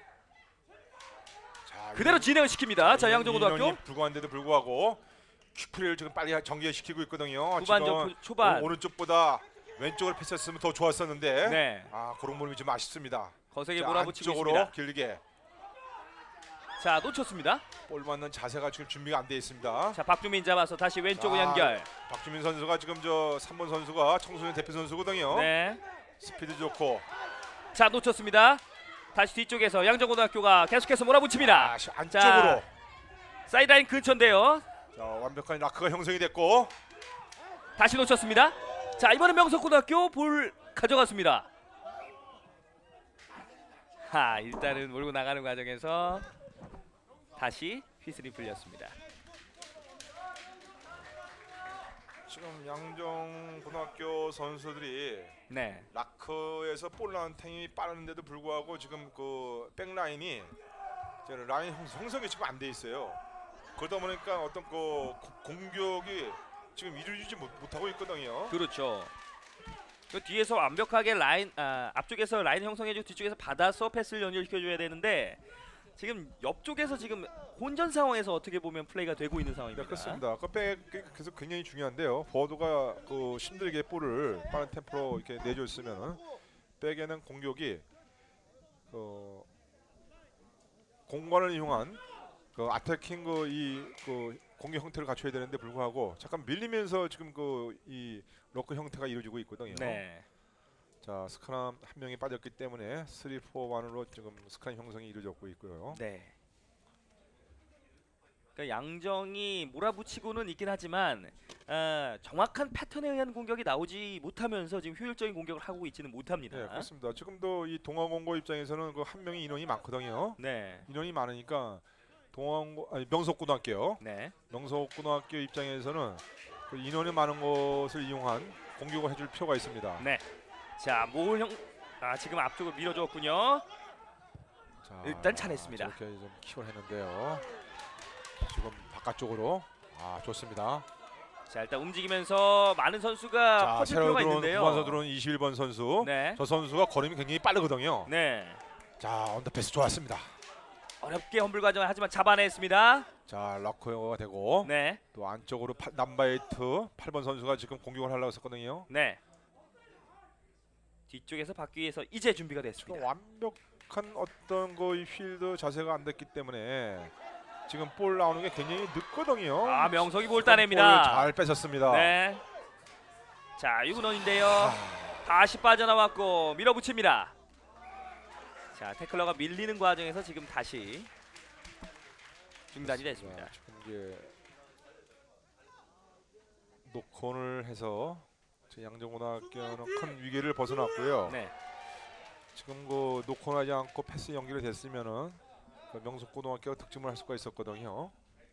자, 그대로 진행을 시킵니다. 자 양정고등학교. 불구한데도 불구하고 퀵플레이를 지금 빨리 정리시키고 있거든요. 후반전 지금 초반. 오, 오른쪽보다 왼쪽으로 패스했으면 더 좋았었는데. 네. 아 그런 부분이 좀 아쉽습니다. 거세게 자, 몰아붙이고 안쪽으로 있습니다. 길게. 자 놓쳤습니다. 볼 맞는 자세가 지금 준비가 안 돼 있습니다. 자 박주민 잡아서 다시 왼쪽으로 자, 연결. 박주민 선수가 지금 저 삼 번 선수가 청소년 대표 선수거든요. 네. 스피드 좋고. 자 놓쳤습니다. 다시 뒤쪽에서 양정고등학교가 계속해서 몰아붙입니다. 아, 안쪽으로. 사이드라인 근처인데요. 자, 완벽한 라크가 형성이 됐고. 다시 놓쳤습니다. 자 이번엔 명석고등학교 볼 가져갔습니다. 하 일단은 몰고 나가는 과정에서 다시 휘슬이 불렸습니다. 지금 양정고등학교 선수들이 네. 라크에서 볼 나온 탱이 빠른데도 불구하고 지금 그 백라인이 라인 형성이 지금 안 돼 있어요. 그러다 보니까 어떤 그 고- 공격이 지금 이루어지지 못, 못하고 있거든요. 그렇죠. 그 뒤에서 완벽하게 라인 아, 앞쪽에서 라인 형성해주고 뒤쪽에서 받아서 패스를 연결시켜줘야 되는데 지금 옆쪽에서 지금 혼전 상황에서 어떻게 보면 플레이가 되고 있는 상황입니다. 네, 그렇습니다. 그 백이 계속 굉장히 중요한데요. 포워드가 그 힘들게 볼을 빠른 템포로 이렇게 내줬으면 백에는 공격이 그 공간을 이용한 그 아태킹 그이그 공격 형태를 갖춰야 되는데 불구하고 잠깐 밀리면서 지금 그 이 로크 형태가 이루어지고 있거든요. 네. 자 스크럼 한 명이 빠졌기 때문에 삼, 사, 일으로 지금 스크럼 형성이 이루어졌고 있고요. 네. 그러니까 양정이 몰아붙이고는 있긴 하지만 아, 정확한 패턴에 의한 공격이 나오지 못하면서 지금 효율적인 공격을 하고 있지는 못합니다. 네 그렇습니다. 지금도 이 동아공고 입장에서는 그 한 명이 인원이 많거든요. 네. 인원이 많으니까 동아공고 아니 명석고등학교 네. 명석고등학교 입장에서는 그 인원이 많은 것을 이용한 공격을 해줄 필요가 있습니다. 네. 자 모을 형, 아 지금 앞쪽을 밀어줬군요. 자, 일단 차냈습니다. 이렇게 좀 킥을 했는데요. 지금 바깥쪽으로 아 좋습니다. 자 일단 움직이면서 많은 선수가 자 퍼질 새로 필요가 들어온 있는데요. 후반서 들어온 이십일 번 선수. 네. 저 선수가 걸음이 굉장히 빠르거든요. 네. 자 언더패스 좋았습니다. 어렵게 험불 과정을 하지만 잡아냈습니다. 자 럭커가 되고 네. 또 안쪽으로 파, 남바이트 팔 번 선수가 지금 공격을 하려고 했었거든요. 네. 뒤쪽에서 받기 위해서 이제 준비가 지금 됐습니다. 완벽한 어떤 거이 필드 자세가 안 됐기 때문에 지금 볼 나오는 게 굉장히 늦거든요. 아 명석이 볼 볼을 따냅니다. 잘 뺏었습니다. 네. 자 유근원인데요. 아, 다시 빠져나왔고 밀어붙입니다. 자 태클러가 밀리는 과정에서 지금 다시 중단이 됐습니다. 지금 이제 노컨을 해서 양정고등학교는 큰 위기를 벗어났고요. 네. 지금 그 노컨하지 않고 패스 연결이 됐으면은 그 명석고등학교가 득점을 할 수가 있었거든요.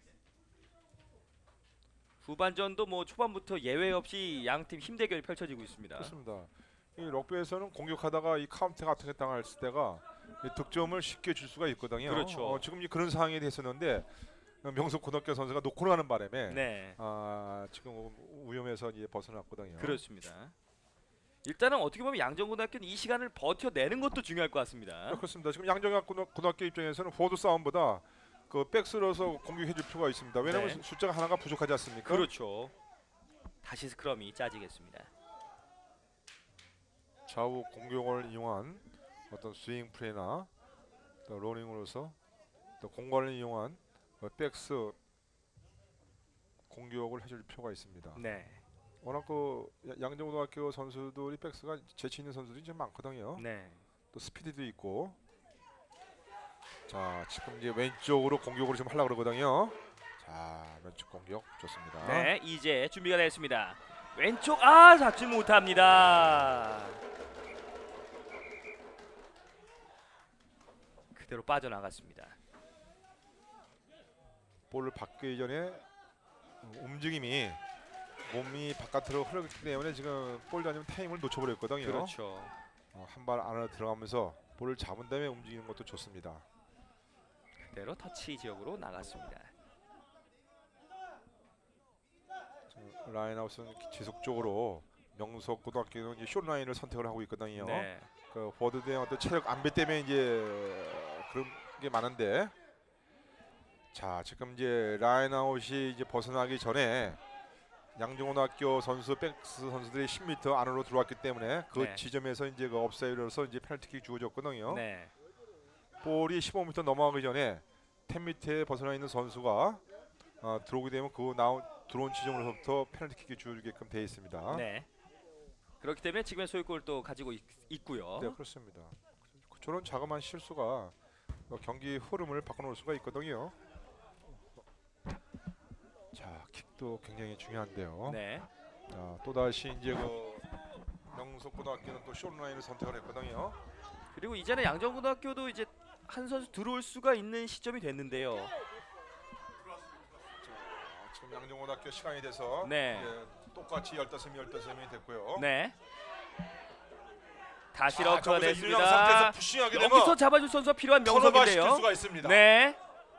후반전도 뭐 초반부터 예외 없이 양팀 힘대결이 펼쳐지고 있습니다. 그렇습니다. 이 럭비에서는 공격하다가 이 카운터 같은 게 당했을 때가 이 득점을 쉽게 줄 수가 있거든요. 그렇죠. 어, 지금 이 그런 상황이 됐었는데 명석고등학교 선수가 노컨을 하는 바람에 네. 아, 지금 위험해서 이제 벗어났거든요. 그렇습니다. 일단은 어떻게 보면 양정고등학교는 이 시간을 버텨내는 것도 중요할 것 같습니다. 네, 그렇습니다. 지금 양정고등학교 입장에서는 포워드 싸움보다 그 백스로서 공격해줄 필요가 있습니다. 왜냐하면 네. 숫자가 하나가 부족하지 않습니까? 그렇죠. 다시 스크럼이 짜지겠습니다. 좌우 공격을 이용한 어떤 스윙 플레이나 또 로닝으로서 또 공간을 이용한 어, 백스 공격을 해줄 필요가 있습니다. 네. 워낙 그 야- 양정고등학교 선수들이 백스가 재치 있는 선수들이 좀 많거든요. 네. 또 스피드도 있고. 자 지금 이제 왼쪽으로 공격으로 좀 하려고 그러거든요. 자 왼쪽 공격 좋습니다. 네, 이제 준비가 됐습니다. 왼쪽 아 잡지 못합니다. 그대로 빠져나갔습니다. 볼을 받기 전에 움직임이 몸이 바깥으로 흐르기 때문에 지금 볼 던지면 타임을 놓쳐버렸거든요. 그렇죠. 어, 한 발 안으로 들어가면서 볼을 잡은 다음에 움직이는 것도 좋습니다. 그대로 터치 지역으로 나갔습니다. 라인아웃은 지속적으로 명석 고등학교는 이제 숏 라인을 선택을 하고 있거든요. 네. 그 포드의 어떤 체력 안배 때문에 이제 그런 게 많은데, 자 지금 이제 라인아웃이 이제 벗어나기 전에 양정고등학교 선수 백스 선수들이 십 미터 안으로 들어왔기 때문에 그 네. 지점에서 이제 그 업사이드로서 이제 페널티킥 주어졌거든요. 네. 볼이 십오 미터 넘어가기 전에 십 미터에 벗어나 있는 선수가 어, 들어오게 되면 그 나온 들어온 지점으로부터 페널티킥이 주어지게끔 되어 있습니다. 네. 그렇기 때문에 지금의 소유골을 또 가지고 있, 있고요. 네, 그렇습니다. 저런 자그마한 실수가 어, 경기 흐름을 바꿔놓을 수가 있거든요. 자, 킥도 굉장히 중요한데요. 네. 자, 또 다시 이제 그 명석고등학교는 또 숏라인을 선택을 했거든요. 그리고 이제는 양정고등학교도 이제 한 선수 들어올 수가 있는 시점이 됐는데요. 자, 지금 양정고등학교 시간이 돼서 네. 이제 똑같이 열다섯 명 열다섯 명이 됐고요. 네. 다시 자, 러커가 저기서 이르는 상태에서 됐습니다. 푸싱하게 되면 여기서 잡아줄 선수가 필요한 턴오버 시킬 명석인데요. 수가 있습니다. 네.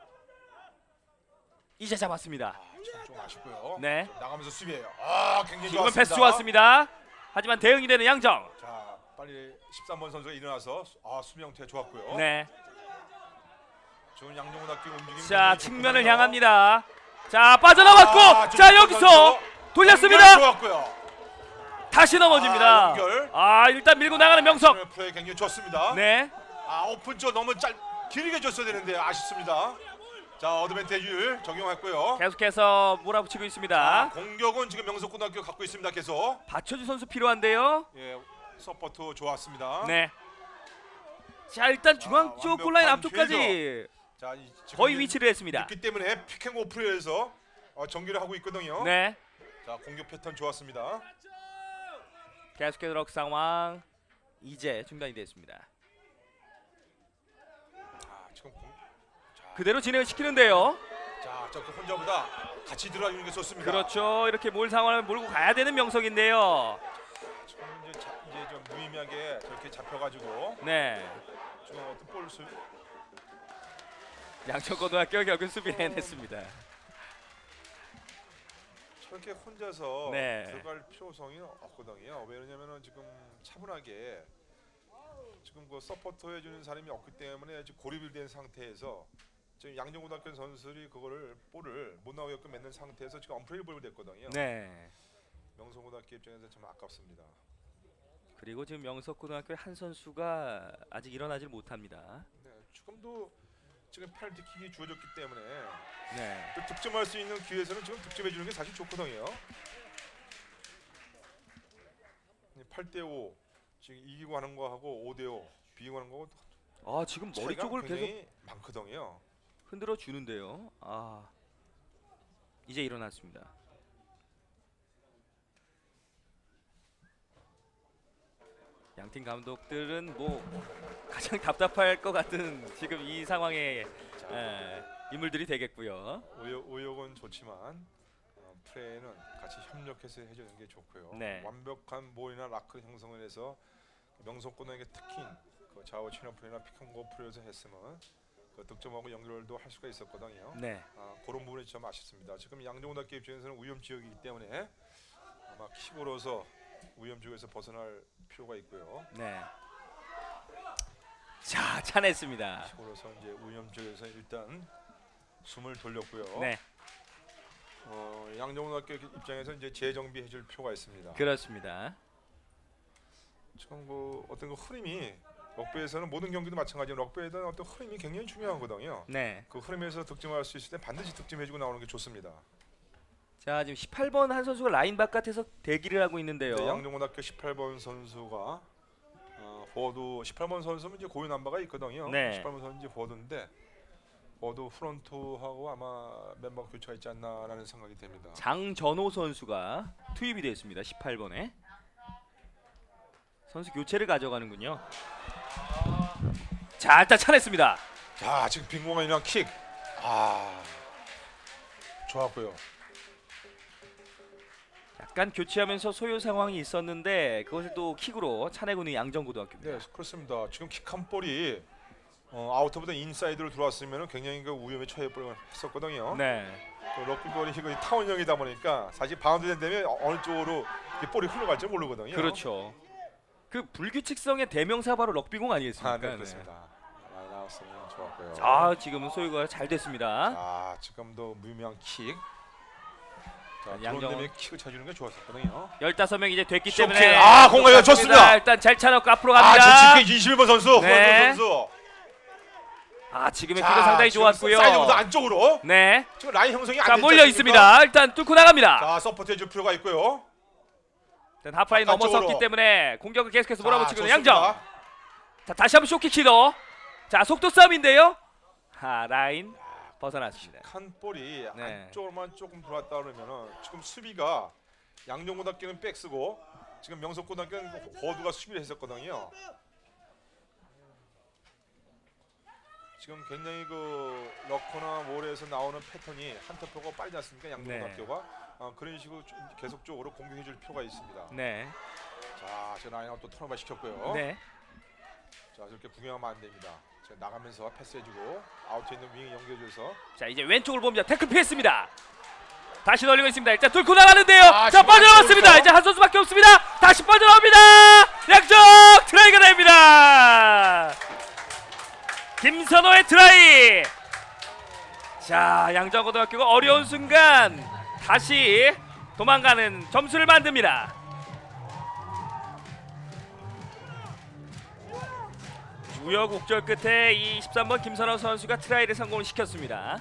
이제 잡았습니다. 좀, 좀 아쉽고요. 네. 나가면서 수비해요. 아, 굉장히 지금은 좋았습니다. 패스 좋았습니다. 하지만 대응이 되는 양정. 자, 빨리 십삼 번 선수가 일어나서 수- 아, 수비 형태 좋았고요. 네. 지금 양정고등학교 움직임. 자, 측면을 향합니다. 자, 빠져나왔고, 아, 자 좀 여기서 선수. 돌렸습니다. 좋았고요. 다시 넘어집니다. 아, 연결. 아, 일단 밀고 나가는 명석. 오늘 플레이 굉장히 좋습니다. 네. 아, 오픈 쪽 너무 짧 길게 줬어야 되는데 아쉽습니다. 자, 어드밴티지를 적용했고요. 계속해서 몰아붙이고 있습니다. 아, 공격은 지금 명석고등학교 갖고 있습니다. 계속. 받쳐줄 선수 필요한데요. 예, 서포트 좋았습니다. 네. 자, 일단 중앙 아, 쪽 골라인 완벽한 앞쪽까지 자, 이, 지금 거의 이- 위치를 했습니다. 있기 때문에 픽앤오프에서 어, 전개를 하고 있거든요. 네. 자, 공격 패턴 좋았습니다. 계속해서 럭 상황 이제 중단이 됐습니다. 아, 지금 공, 자, 그대로 진행을 시키는데요. 자, 저그 혼자보다 같이 들어가는 게 좋습니다. 그렇죠. 이렇게 몰 상황을 몰고 가야 되는 명석인데요. 지금 이제, 자, 이제 좀 무의미하게 저렇게 잡혀가지고 네. 지금 어떤 볼 수. 양천고등학교 결국 수비를 해냈습니다. 저렇게 혼자서 네. 들어갈 필요성이 없거든요. 왜냐면은 지금 차분하게 지금 그 서포터 해주는 사람이 없기 때문에 지금 고립이 된 상태에서 지금 양정고등학교 선수들이 그거를 볼을 못 나오게끔 맺는 상태에서 지금 언플레이블 됐거든요. 네. 명성고등학교 입장에서 좀 아깝습니다. 그리고 지금 명석고등학교의 한 선수가 아직 일어나질 못합니다. 네, 지금도 지금 페널티킥이 주어졌기 때문에 네. 또 득점할 수 있는 기회에서는 지금 득점해 주는 게 사실 좋거든요. 팔 대 오 지금 이기고 하는 거 하고 오 대 오 비기고 하는 거고 아, 지금 머리 차이가 쪽을 계속 굉장히 많거든요. 흔들어 주는데요. 아. 이제 일어났습니다. 양팀 감독들은 뭐 가장 답답할 것 같은 지금 이 상황에 에, 인물들이 되겠고요. 오역, 오역은 좋지만 어, 플레이는 같이 협력해서 해주는 게 좋고요. 네. 완벽한 볼이나 라크 형성을 해서 명성권에게 특히 그 좌우 친원 플레이나 피킹고 플레이에서 했으면 그 득점하고 연결도 할 수가 있었거든요. 네. 아, 그런 부분이 좀 아쉽습니다. 지금 양정고등학교 입장에서는 위험 지역이기 때문에 아마 킥으로서 위험 지역에서 벗어날 필요가 있고요. 네. 자, 차냈습니다. 킥으로서 이제 위험 지역에서 일단 숨을 돌렸고요. 네. 어, 양정고등학교 입장에서 이제 재정비해 줄 필요가 있습니다. 그렇습니다. 지금 그 어떤 그 흐름이 럭비에서는 모든 경기도 마찬가지로 럭비에 대한 어떤 흐름이 굉장히 중요하거든요. 네. 그 흐름에서 득점할 수 있을 때 반드시 득점해주고 나오는 게 좋습니다. 자, 지금 십팔 번 한 선수가 라인 바깥에서 대기를 하고 있는데요. 네, 양정고등학교 십팔 번 선수가 어, 포워드 십팔 번 선수는 이제 고유 넘버가 있거든요. 네. 십팔 번 선수 이제 포워드인데 포워드 프론트하고 아마 멤버가 교체가 있지 않나라는 생각이 됩니다. 장전호 선수가 투입이 됐습니다. 십팔 번에 선수 교체를 가져가는군요. 자, 일단 차냈습니다. 자, 지금 빈 공간이랑 킥. 아, 좋았고요. 약간 교체하면서 소요 상황이 있었는데 그것을 또 킥으로 차내고 있는 양정고등학교입니다. 네, 그렇습니다. 지금 킥 한 볼이 어, 아우터보다 인사이드로 들어왔으면 굉장히 그 위험에 처해 뻔했었거든요. 네. 그 럭비볼이 그 타운형이다 보니까 사실 바운드 되면 어느 쪽으로 볼이 흘러갈지 모르거든요. 그렇죠. 그 불규칙성의 대명사 바로 럭비공 아니겠습니까? 아, 네, 그렇습니다. 많이 나왔으면 좋았고요. 자, 지금은 소유가 잘 됐습니다. 자, 지금도 무명한 킥. 자, 양정원. 양정의 킥을 쳐주는 게 좋았었거든요. 열다섯 명 이제 됐기 쇼킹. 때문에 아, 공간이 좋습니다. 일단 잘 차놓고 앞으로 아, 갑니다. 저 지금 이십일 번 선수, 네. 후원준 선수. 아, 지금의 자, 킥은 상당히 지금 좋았고요. 사이드보다 안쪽으로. 네. 지금 라인 형성이 안 자, 됐지 몰려 않습니까? 있습니다. 일단 뚫고 나갑니다. 자, 서포트해 줄 필요가 있고요. 일단 하프라인 바깥쪽으로. 넘어섰기 때문에 공격을 계속해서 자, 몰아붙이고 있는 좋습니다. 양정. 자, 다시 한번 쇼킥 시도. 자, 속도 싸움인데요. 하, 라인 벗어났습니다. 한 볼이 네. 안쪽으로만 조금 들어왔다 그러면은 지금 수비가 양정고등학교는 백 쓰고 지금 명석고등학교는 버드가 수비를 했었거든요. 지금 굉장히 그 러커나 몰에서 나오는 패턴이 한 템포가 빠르지 않습니까? 양정고등학교가 네. 어, 그런 식으로 좀 계속적으로 공격해줄 필요가 있습니다. 네. 자, 저 라인아웃 또 턴오버 시켰고요. 네. 자, 저렇게 구경하면 안 됩니다. 자, 나가면서 패스해주고 아웃에 있는 윙 연결해줘서 자, 이제 왼쪽을 봅니다. 태클 피했습니다. 다시 널리고 있습니다. 일단 뚫고 나가는데요. 아, 자, 지금 빠져나왔습니다. 안쪽으로. 이제 한 선수밖에 없습니다. 다시 빠져나옵니다. 양쪽 트라이가 됩니다. 김선호의 트라이. 자, 양정고등학교가 어려운 순간 다시 도망가는 점수를 만듭니다. 우여곡절 끝에 이 십삼 번 김선호 선수가 트라이를 성공을 시켰습니다.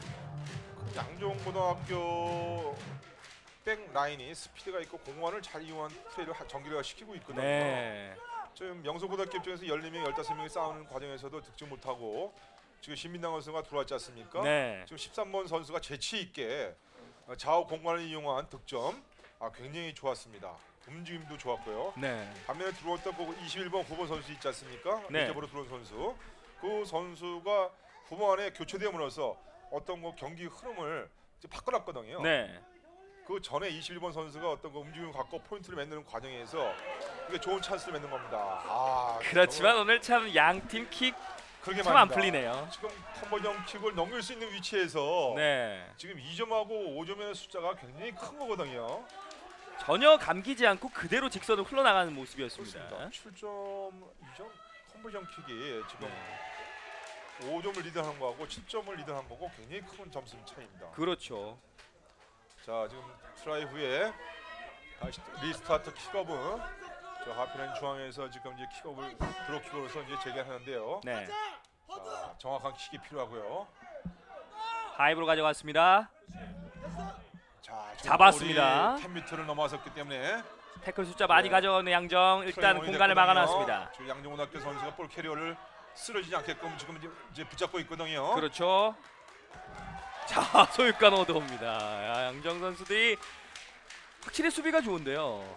양정고등학교 백 라인이 스피드가 있고 공원을 잘 이용한 플레이를 하- 전개를 시키고 있거든요. 네. 지금 명소고등학교 입장에서 열네 명, 열다섯 명이 싸우는 과정에서도 득점 못하고 지금 신민당 선수가 들어왔지 않습니까? 네. 지금 십삼 번 선수가 재치 있게 어, 좌우 공간을 이용한 득점 아, 굉장히 좋았습니다. 움직임도 좋았고요. 네. 반면에 들어왔던 그 이십일 번 후보 선수 있지 않습니까? 네. 리저브로 들어온 선수. 그 선수가 후보 안에 교체됨으로써 어떤 그 경기 흐름을 이제 바꿔놨거든요. 네. 그 전에 이십일 번 선수가 어떤 그 움직임을 갖고 포인트를 맺는 과정에서 이게 좋은 찬스를 맺는 겁니다. 아, 그렇지만 오늘 참 양팀 킥 그러게 참 안 말입니다. 풀리네요. 지금 컨버전 킥을 넘길 수 있는 위치에서 네. 지금 이 점하고 오 점의 숫자가 굉장히 큰 거거든요. 전혀 감기지 않고 그대로 직선으로 흘러나가는 모습이었습니다. 그렇습니다. 칠 점 이 점 컨버전 킥이 지금 네. 오 점을 리드하는 거하고 칠 점을 리드하는 거고 굉장히 큰 점수 차이입니다. 그렇죠. 자, 지금 트라이 후에 다시 리스타트 킥업은 저 하피라인 중앙에서 지금 이제 킥업을 드롭킥으로서 이제 재개하는데요. 네. 자, 정확한 킥이 필요하고요. 하이브로 가져갔습니다. 자, 지금 잡았습니다. 볼이 십 미터를 넘어섰기 때문에 태클 숫자 많이 네. 가져가는 양정 일단 트레이닝이 공간을 됐거든요. 막아놨습니다. 지금 양정고등학교 선수가 볼 캐리어를 쓰러지지 않게끔 지금 이제, 이제 붙잡고 있거든요. 그렇죠. 자, 소유권 얻어옵니다. 야, 양정 선수들이 확실히 수비가 좋은데요.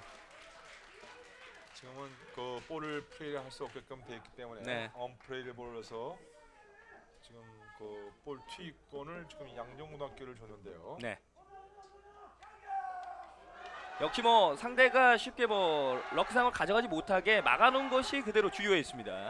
지금은 그 볼을 플레이를 할 수 없게끔 돼 있기 때문에 네. 언플레이를 볼러서 지금 그 볼 투입권을 지금 양정고등학교를 줬는데요. 네. 역시 뭐 상대가 쉽게 뭐 럭상을 가져가지 못하게 막아놓은 것이 그대로 주요했습니다.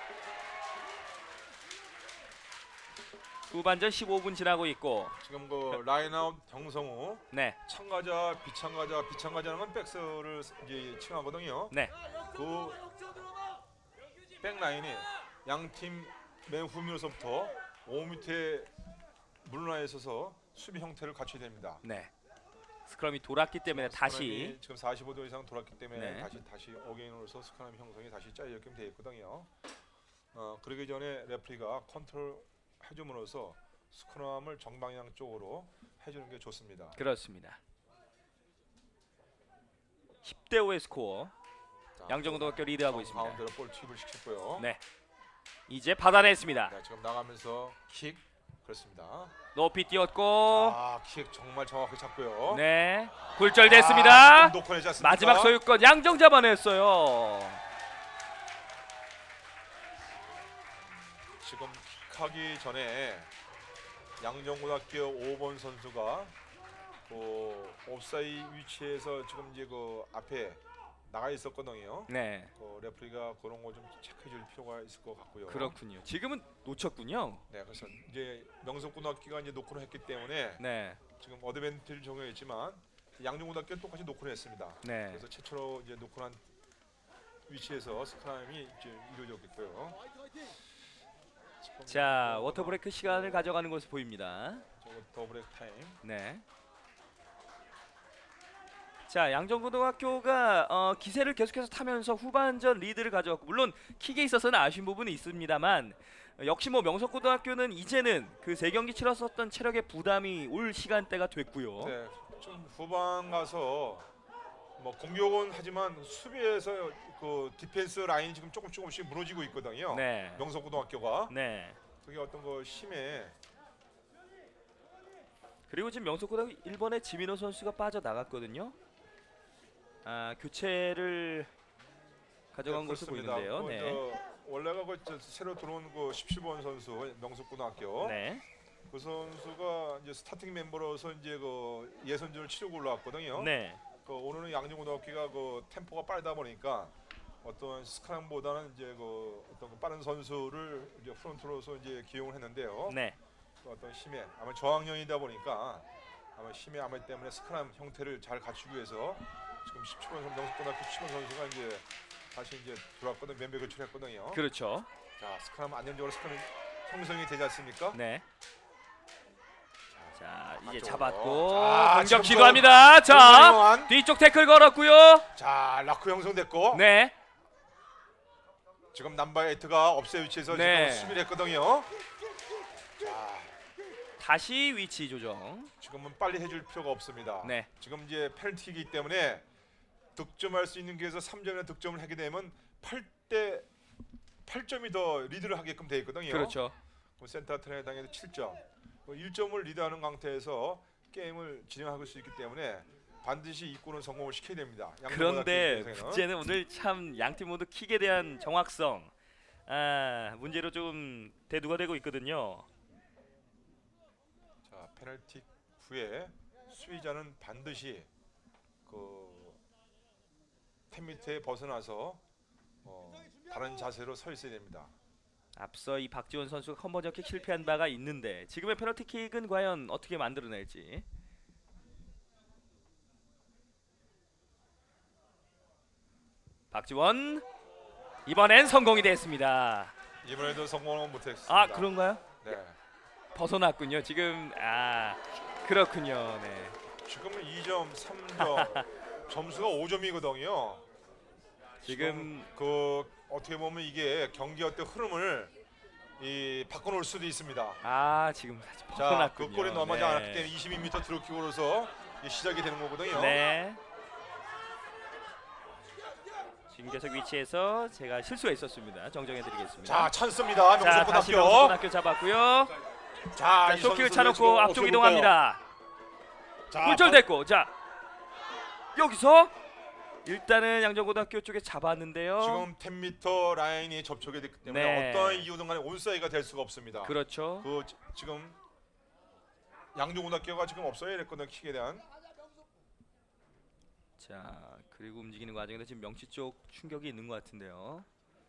후반전 십오 분 지나고 있고, 지금 그 라인아웃 정성우 네, 참가자, 비참가자, 비참가자는 건 백스를 이제 칭하거든요. 네, 그 백라인이 양팀 맨 후면서부터 오 미터의 물러나 있어서 수비 형태를 갖춰야 됩니다. 네. 스크럼이 돌았기 때문에 다시 스크럼이 지금 사십오 도 이상 돌았기 때문에 네. 다시 다시 어게인으로서 스크럼 형성이 다시 짜여지게 돼 있거든요. 어, 그러기 전에 레프리가 컨트롤 해줌으로써 스크럼을 정방향 쪽으로 해주는 게 좋습니다. 그렇습니다. 십 대 오의 스코어. 자, 양정고등학교 리드하고 있습니다. 가운데로 볼 투입을 시켰고요. 네. 이제 받아냈습니다. 네, 지금 나가면서 킥 그렇습니다. 높이 뛰었고 아, 킥 정말 정확히 잡고요. 네. 굴절됐습니다. 아, 놓고 내지 않습니까? 마지막 소유권 양정 잡아냈어요. 지금 킥하기 전에 양정고등학교 오 번 선수가 그 옵사이 위치에서 지금 이제 그 앞에 나가 있었거든요. 네. 그 레프리가 그런 거 좀 체크해줄 필요가 있을 것 같고요. 그렇군요. 지금은 놓쳤군요. 네, 그래서 이제 명성고등학교가 이제 노크를 했기 때문에 네. 지금 어드밴티지를 적용했지만 양정고등학교는 똑같이 노크를 했습니다. 네. 그래서 최초로 이제 노크한 위치에서 스크럼이 이제 이루어졌고요. 자, 워터 브레이크 시간을 가져가는 것으로 보입니다. 저거 더블랙 타임. 네. 자, 양정고등학교가 어, 기세를 계속해서 타면서 후반전 리드를 가져갔고 물론 킥에 있어서는 아쉬운 부분이 있습니다만 어, 역시 뭐 명석고등학교는 이제는 그 세 경기 치렀었던 체력의 부담이 올 시간대가 됐고요. 네, 좀 후반 가서 뭐 공격은 하지만 수비에서 그 디펜스 라인이 지금 조금 조금씩 무너지고 있거든요. 네. 명성고등학교가. 네. 그게 어떤 거 힘에 그리고 지금 명석고등학교 일 번에 지민호 선수가 빠져나갔거든요. 아, 교체를 가져간 네, 것으로 그렇습니다. 보이는데요. 그 네. 저 원래가 그 저 새로 들어온 그 십칠 번 선수 명석고등학교. 네. 그 선수가 이제 스타팅 멤버로서 이제 그 예선전을 치르고 올라왔거든요. 네. 그 오늘은 양정고등학교가 그 템포가 빠르다 보니까 어떤 스크럼보다는 이제 그 어떤 그 빠른 선수를 이제 프론트로서 이제 기용을 했는데요. 네. 또 어떤 힘에 아마 저학년이다 보니까 아마 힘의 암호 때문에 스크럼 형태를 잘 갖추기 위해서 지금 십칠 번 명석고등학교 십칠 번 선수가 이제 다시 이제 들어왔거든 면배 교체했거든요. 그렇죠. 자, 스크럼 안정적으로 스크럼 형성이 되지 않습니까? 네. 자, 이제 안쪽으로. 잡았고 자, 공격 지금 시도합니다. 자, 유명한. 뒤쪽 태클 걸었고요. 자, 라크 형성됐고 네. 지금 남바 에이트가 업세 위치에서 네. 지금 수비를 했거든요. 자, 다시 위치 조정. 지금은 빨리 해줄 필요가 없습니다. 네. 지금 이제 페널티이기 때문에 득점할 수 있는 기회에서 삼 점이나 득점을 하게 되면 팔 대 팔 점이 더 리드를 하게끔 돼 있거든요. 그렇죠. 그럼 센터 트레에 당해서 칠 점. 일 점을 리드하는 상태에서 게임을 진행할 수 있기 때문에 반드시 이골은 성공을 시켜야 됩니다. 그런데 문제는 오늘 참 양팀 모두 킥에 대한 정확성 아, 문제로 좀 대두가 되고 있거든요. 자, 페널티 후에 수비자는 반드시 그 텐 미터에 벗어나서 어, 다른 자세로 서 있어야 됩니다. 앞서 이 박지원 선수가 컨버전 킥 실패한 바가 있는데 지금의 페널티 킥은 과연 어떻게 만들어낼지. 박지원 이번엔 성공이 됐습니다. 이번에도 성공은 못했습니다. 아, 그런가요? 네. 벗어났군요. 지금 아, 그렇군요. 네. 지금은 이 점, 삼 점, 점수가 오 점이거든요. 지금 그 어떻게 보면 이게 경기 어떤 흐름을 이 바꿔놓을 수도 있습니다. 아, 지금 사실 자, 벗어났군요. 그 골이 넘어가지 네. 않았기 때문에 이십이 미터 드롭킥으로서 시작이 되는 거거든요. 네. 지금 계속 위치에서 제가 실수가 있었습니다. 정정해드리겠습니다. 자, 찬스입니다. 자, 다시 명성고등학교. 명성고등학교 잡았고요. 자, 자, 이 쇼킥을 선수들 차놓고 지금 앞쪽 어떻게 이동합니다. 자, 굴절됐고, 자 여기서 일단은 양정고등학교 쪽에 잡았는데요. 지금 텐 미터 라인이 접촉이 됐기 때문에 네. 어떤 이유든 간에 온사이가 될 수가 없습니다. 그렇죠. 그 지, 지금 양정고등학교가 지금 없어야 됐거든요. 킥에 대한. 자, 그리고 움직이는 과정에서 지금 명치 쪽 충격이 있는 것 같은데요.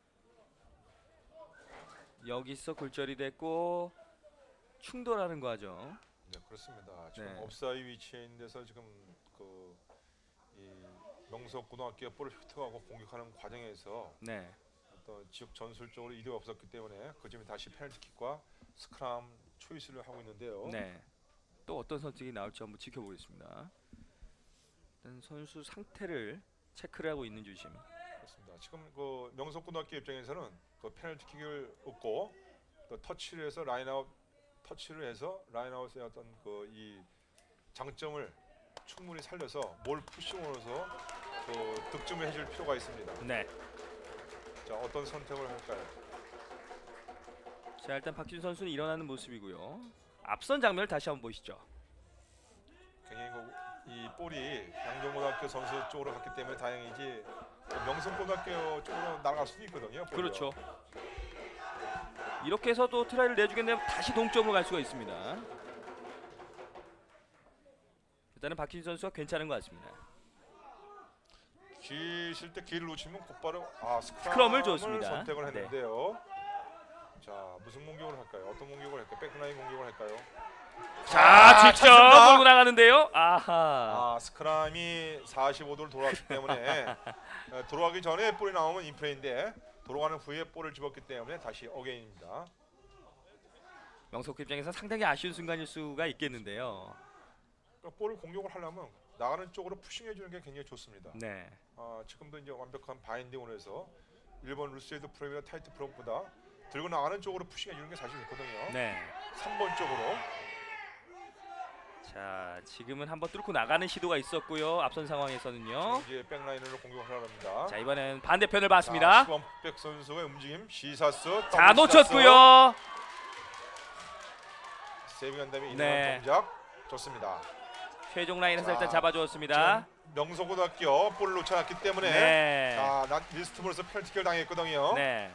여기서 굴절이 됐고 충돌하는 과정. 네, 그렇습니다. 지금 네. 업사이 위치에 있는 데서 지금 그 이 명석고등학교가 볼을 획득하고 공격하는 과정에서 네. 어떤 지역 전술적으로 이득이 없었기 때문에 그 점에 다시 페널티킥과 스크럼 초이스를 하고 있는데요. 네. 또 어떤 선택이 나올지 한번 지켜보겠습니다. 일단 선수 상태를 체크를 하고 있는 주심. 그렇습니다. 지금 그 명성고등학교 입장에서는 그 페널티킥을 얻고 또 터치를 해서 라인아웃 터치를 해서 라인아웃의 어떤 그 이 장점을 충분히 살려서 볼 푸싱으로서 그 득점을 해줄 필요가 있습니다. 네. 자, 어떤 선택을 할까요? 자, 일단 박지훈 선수는 일어나는 모습이고요. 앞선 장면을 다시 한번 보시죠. 굉장히 그 이 볼이 양정고등학교 선수 쪽으로 갔기 때문에 다행이지 명성고등학교 쪽으로 날아갈 수도 있거든요. 볼이요. 그렇죠. 이렇게 해서도 트라이를 내주겠네요. 다시 동점으로 갈 수가 있습니다. 일단은 박지훈 선수가 괜찮은 것 같습니다. 기실 때 기회를 놓치면 곧바로 아 스크럼을, 스크럼을 줬습니다. 선택을 네. 했는데요. 자, 무슨 공격을 할까요? 어떤 공격을 할까요? 백라인 공격을 할까요? 자, 직접 찼습니다. 몰고 나가는데요. 아하. 아, 스크럼이 사십오 도를 돌았기 때문에 어, 돌아가기 전에 볼이 나오면 인플레이인데 돌아가는 후에 볼을 집었기 때문에 다시 어게인입니다. 명석 입장에서 상당히 아쉬운 순간일 수가 있겠는데요. 그러니까 볼을 공격을 하려면 나가는 쪽으로 푸싱해 주는 게 굉장히 좋습니다. 네. 아, 지금도 이제 완벽한 바인딩으로 해서 일 번 루스헤드 프로이나 타이트 프로보다 들고 나가는 쪽으로 푸싱해 주는 게 사실 좋거든요. 네. 삼 번 쪽으로. 자, 지금은 한번 뚫고 나가는 시도가 있었고요. 앞선 상황에서는요. 이제 백라인으로 공격을 하려 합니다. 자, 이번엔 반대편을 봤습니다. 시범백 선수의 움직임 시사스. 자, 놓쳤고요. 세이빙한 다음에 네. 이동한 동작 좋습니다. 최종 라인에서 자, 일단 잡아주었습니다. 명성고등학교 볼을 놓쳐놨기 때문에 네. 자, 난 리스트볼에서 페널티킥을 당했거든요. 네.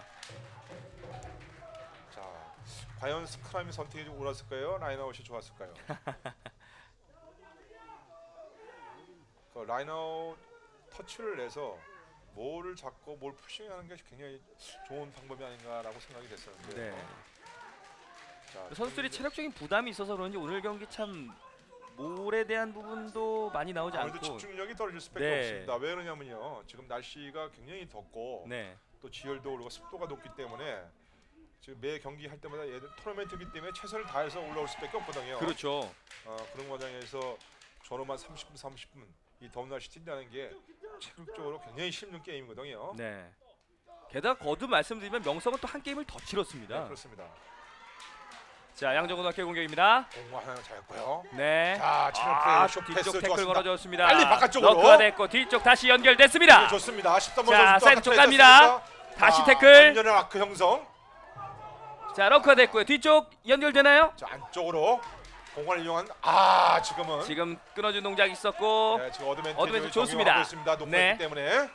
자, 과연 스크럼이 선택이 좀 옳았을까요? 라인아웃이 좋았을까요? 그 라인아웃 터치를 내서 볼을 잡고 볼 푸싱하는 게 굉장히 좋은 방법이 아닌가라고 생각이 됐었는데. 네. 자, 선수들이 체력적인 부담이 있어서 그런지 오늘 경기 참 몰에 대한 부분도 많이 나오지 아무래도 않고. 집중력이 떨어질 수밖에 네. 없습니다. 왜 그러냐면요, 지금 날씨가 굉장히 덥고 네. 또 지열도 오르고 습도가 높기 때문에 지금 매 경기 할 때마다 얘들 토너멘트이기 때문에 최선을 다해서 올라올 수밖에 없거든요. 그렇죠. 어, 그런 과정에서 저놈한 삼십 분, 삼십 분 이 더운 날씨 뛴다는 게 체력적으로 굉장히 힘든 게임이거든요. 네. 게다가 거듭 말씀드리면 명성은 또 한 게임을 더 치렀습니다. 네, 그렇습니다. 자, 양정고등학교 공격입니다. 공부 하나 잘했고요. 네. 자, 체력 아, 플레이, 뒤쪽 패스 태클 좋았습니다. 걸어줬습니다. 빨리 바깥쪽으로. 러커가 됐고 뒤쪽 다시 연결됐습니다. 네, 좋습니다. 십삼 번 자, 선수 사이드 쪽 갑니다. 다시 태클. 완전한 아크 형성. 자, 러커가 됐고요. 뒤쪽 연결되나요? 자, 안쪽으로 공간을 이용한 아, 지금은 지금 끊어준 동작이 있었고 네, 지금 어드밴티지 어드밴티지 좋습니다. 있습니다. 높았기 네. 때문에.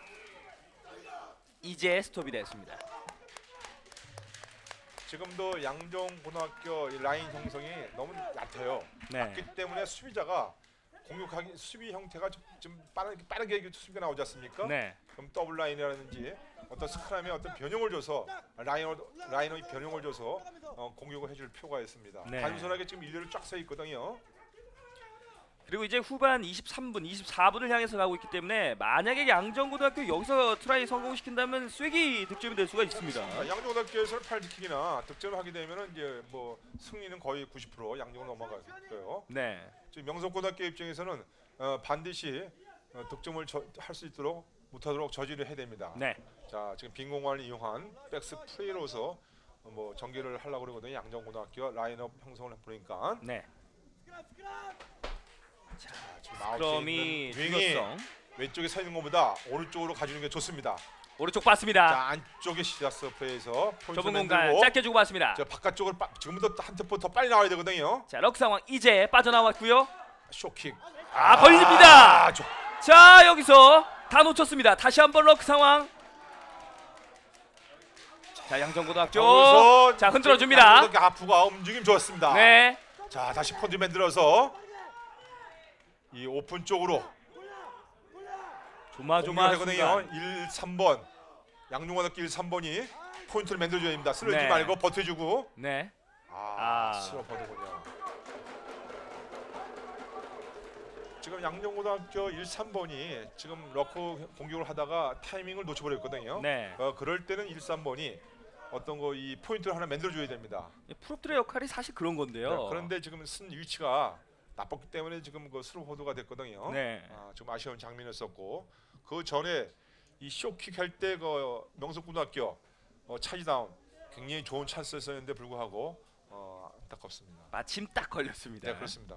이제 스톱이 됐습니다. 지금도 양정고등학교 이 라인 형성이 너무 얕아요. 네. 얕기 때문에 수비자가 공격하기 수비 형태가 좀, 좀 빠르게 빠르게 수비가 나오지 않습니까? 네. 그럼 더블 라인이라든지 어떤 스크럼에 어떤 변형을 줘서 라이너 라이너의 변형을 줘서 어, 공격을 해줄 필요가 있습니다. 네. 단순하게 지금 일렬로 쫙 서 있거든요. 그리고 이제 후반 이십삼 분, 이십사 분을 향해서 가고 있기 때문에 만약에 양정고등학교 여기서 트라이 성공시킨다면 쐐기 득점이 될 수가 있습니다. 자, 양정고등학교에서는 팔디킥이나 득점을 하게 되면은 이제 뭐 승리는 거의 구십 퍼센트 양정으로 넘어가고요. 네. 지금 명성고등학교 입장에서는 어, 반드시 어, 득점을 할 수 있도록 못하도록 저지를 해야 됩니다. 네. 자, 지금 빈 공간을 이용한 백스 프레이로서 어, 뭐 전개를 하려고 그러거든요. 양정고등학교 라인업 형성을 해보니까. 네. 자, 지금 아웃에 스크럼이 있는 윙이 중요성. 왼쪽에 서 있는 것보다 오른쪽으로 가주는 게 좋습니다. 오른쪽 봤습니다. 자, 안쪽에 시다스 플레이에서 좁은 공간 짧게 주고 봤습니다. 자, 바깥쪽으로 빠, 지금부터 한 템포 더 빨리 나와야 되거든요. 자, 럭 상황 이제 빠져나왔고요. 쇼킥. 아, 걸립니다. 아, 저, 자, 여기서 다 놓쳤습니다. 다시 한번 럭 상황. 자, 양정고등학교. 자, 흔들어 줍니다. 양정고등학교 하프가 움직임 좋았습니다. 네. 자, 다시 펀드 만들어서 이 오픈 쪽으로 조마조마하거든요. 일, 삼 번 양중고등학교 일, 삼 번이 포인트를 만들어줘야 됩니다. 쓰러지지 네. 말고 버텨주고. 네. 아, 아. 슬로퍼드군요. 지금 양정고등학교 일, 삼 번이 지금 러커 공격을 하다가 타이밍을 놓쳐버렸거든요. 네. 어, 그럴 때는 일, 삼 번이 어떤 거 이 포인트를 하나 만들어줘야 됩니다. 프롭들의 역할이 사실 그런 건데요. 네, 그런데 지금 쓴 위치가 나빴기 때문에 지금 그 스루포드가 됐거든요. 네. 아, 좀 아쉬운 장면이었었고 그 전에 이 쇼킥 할 때 그 명석고등학교 어, 차지다운 굉장히 좋은 찬스였었는데 불구하고 어, 안타깝습니다. 마침 딱 걸렸습니다. 네, 그렇습니다.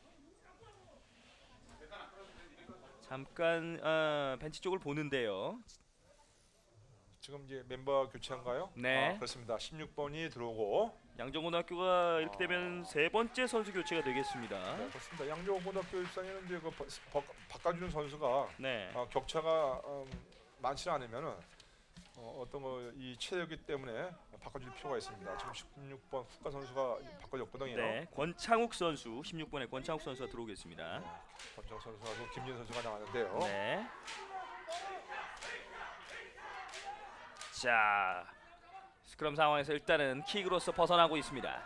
잠깐 어, 벤치 쪽을 보는데요. 지금 이제 멤버 교체한가요? 네. 아, 그렇습니다. 십육 번이 들어오고 양정고등학교가 이렇게 아. 되면 세 번째 선수 교체가 되겠습니다. 네, 그렇습니다. 양정고등학교 입장에는 이제 그 바, 바, 바꿔주는 선수가 네. 어, 격차가 음, 많지 않으면은 어, 어떤 거 이 체력이 때문에 바꿔줄 필요가 있습니다. 지금 십육 번 후카 선수가 바꿔줬거든요. 네. 권창욱 선수 십육 번의 권창욱 선수가 들어오겠습니다. 권창욱 선수하고 김진 선수가 나가는데요. 네. 자, 스크럼 상황에서 일단은 킥으로서 벗어나고 있습니다.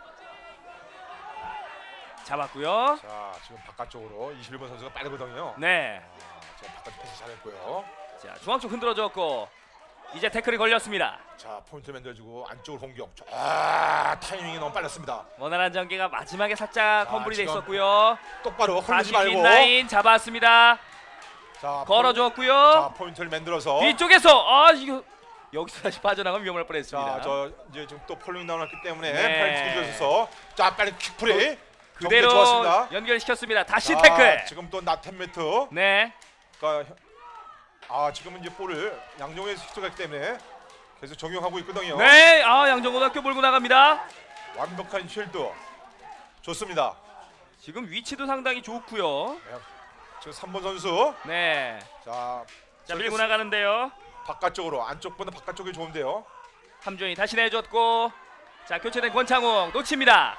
잡았고요. 자, 지금 바깥쪽으로 이십일 번 선수가 빠르거든요. 네. 아, 자, 바깥쪽 패스 잘했고요. 자, 중앙 쪽 흔들어줬고 이제 태클이 걸렸습니다. 자, 포인트 만들어주고 안쪽으로 공격. 아, 타이밍이 너무 빨랐습니다. 원활한 전개가 마지막에 살짝 자, 험불이 돼 지금 있었고요. 똑바로 다시 흘리지 말고. 뒷라인 잡았습니다. 자, 걸어줬고요. 자, 포인트를 만들어서. 뒤쪽에서 아 이거 여기서 다시 빠져나가면 위험할 뻔했습니다. 자, 저 이제 지금 또 폴링 나왔기 때문에 네. 페널티 주셔서 자, 빨리 킥플레이. 그대로 좋았습니다. 연결시켰습니다. 다시 자, 태클. 지금 또 나템 매트. 네. 그러니까 아, 지금은 이제 볼을 양정에서 휘두르기 때문에 계속 적용하고 있거든요. 네. 아 양정고등학교 몰고 나갑니다. 완벽한 쉴드. 좋습니다. 지금 위치도 상당히 좋고요. 네. 지금 삼 번 선수. 네. 자, 자 밀고 나가는데요. 바깥쪽으로 안쪽보다 바깥쪽이 좋은데요. 함준이 다시 내줬고 자 교체된 권창욱 놓칩니다.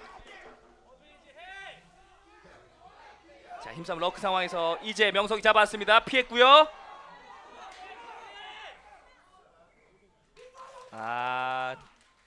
자 힘싸움 러크 상황에서 이제 명석이 잡았습니다. 피했고요. 아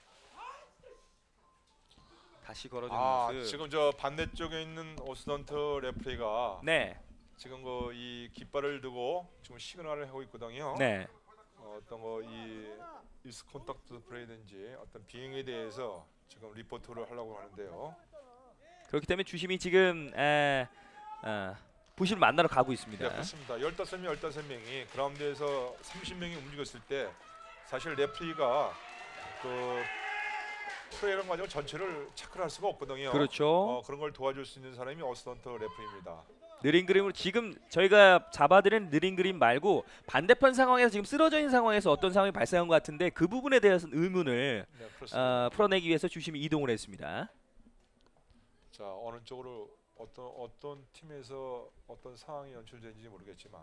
다시 걸어준 아, 모습. 지금 저 반대쪽에 있는 오스던트 레프리가 네. 지금 그 이 깃발을 두고 지금 시그널을 하고 있거든요. 네. 어, 어떤 거이 이스 콘탁트 플레이든지 어떤 비행에 대해서 지금 리포트를 하려고 하는데요. 그렇기 때문에 주심이 지금 에, 어, 부심을 만나러 가고 있습니다. 네, 그렇습니다. 열다섯 명, 열다섯 명이 그라운드에서 삼십 명이 움직였을 때 사실 레프리가 그 프로그램 가지고 전체를 체크를 할 수가 없거든요. 그렇죠. 어, 그런 걸 도와줄 수 있는 사람이 어스턴트 레프리입니다. 느린 그림으로 지금 저희가 잡아드린 느린 그림 말고 반대편 상황에서 지금 쓰러져 있는 상황에서 어떤 상황이 발생한 것 같은데 그 부분에 대해서는 의문을 네, 그렇습니다. 어, 풀어내기 위해서 주심이 이동을 했습니다. 자, 어느 쪽으로 어떤 어떤 팀에서 어떤 상황이 연출되는지 모르겠지만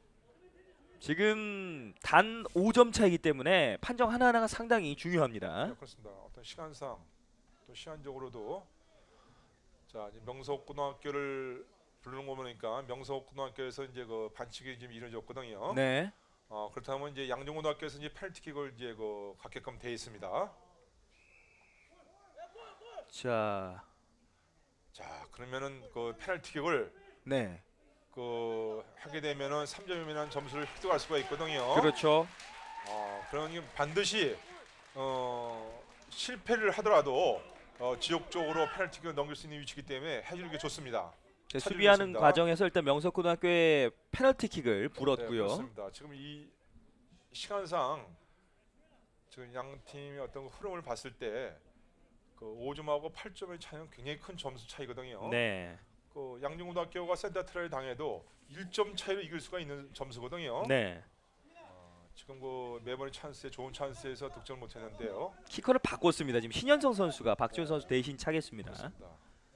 지금 단 오 점 차이기 때문에 판정 하나하나가 상당히 중요합니다. 네, 그렇습니다. 어떤 시간상 또 시간적으로도 자, 이제 명석고등학교를 부르는 거 보니까 명석고등학교에서 이제 그 반칙이 지금 이루어졌거든요. 네. 어, 그렇다면 이제 양정고등학교에서 이제 페널티킥을 이제 그 갖게끔 돼 있습니다. 자, 자, 그러면은 그 페널티킥을 네. 그 하게 되면은 삼 점이면 점수를 획득할 수가 있거든요. 그렇죠. 어, 그러니 반드시 어, 실패를 하더라도 어, 지역적으로 페널티킥을 넘길 수 있는 위치이기 때문에 해주는 게 좋습니다. 자, 수비하는 좋습니다. 과정에서 일단 명석고등학교의 페널티킥을 네, 불었고요. 그렇습니다. 지금 이 시간상 지금 양 팀의 어떤 흐름을 봤을 때 그 오 점하고 팔 점의 차이는 굉장히 큰 점수 차이거든요. 네. 그 양정고등학교가 센터 트라이를 당해도 일 점 차이로 이길 수가 있는 점수거든요. 네. 어, 지금 그 매번의 찬스에 좋은 찬스에서 득점을 못했는데요. 키커를 바꿨습니다. 지금 신현성 선수가 박지훈 선수 대신 차겠습니다. 그렇습니다.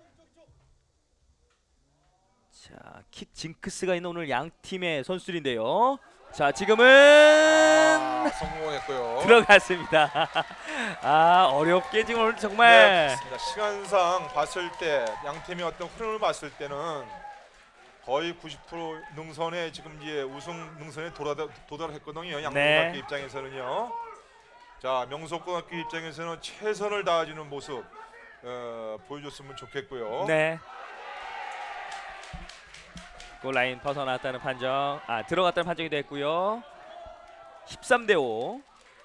자, 킥 징크스가 있는 오늘 양 팀의 선수들인데요. 자, 지금은 아, 성공했고요. 들어갔습니다. 아, 어렵게 지금 오늘 네, 정말 그렇습니다. 시간상 봤을 때 양 팀의 어떤 흐름을 봤을 때는 거의 구십 퍼센트 능선에 지금 이제 우승 능선에 도달, 도달했거든요. 양고등학교 네. 입장에서는요. 자, 명석고등학교 입장에서는 최선을 다해주는 모습 어, 보여줬으면 좋겠고요. 네. 골라인 벗어났다는 판정. 아, 들어갔다는 판정이 됐고요. 십삼 대 오.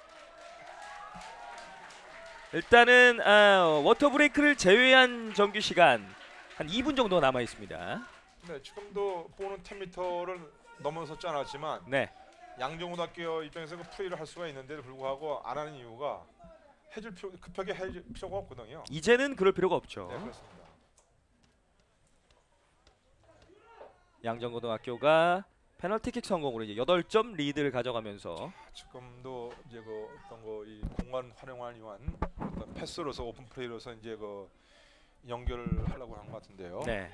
일단은 아, 워터 브레이크를 제외한 정규 시간 한 이 분 정도 남아 있습니다. 네, 지금도 볼은 십 미터를 넘어섰지 않았지만 네. 양정고등학교 입장에서 그 플레이를 할 수가 있는데도 불구하고 안 하는 이유가 해줄 필요 급하게 해줄 필요가 없거든요. 이제는 그럴 필요가 없죠. 네, 그렇습니다. 양정고등학교가 페널티킥 성공으로 이제 여덟 점 리드를 가져가면서 지금도 이제 그 어떤 거 이 공간 활용을 위한 어떤 패스로서 오픈 플레이로서 이제 그 연결을 하려고 한 것 같은데요. 네.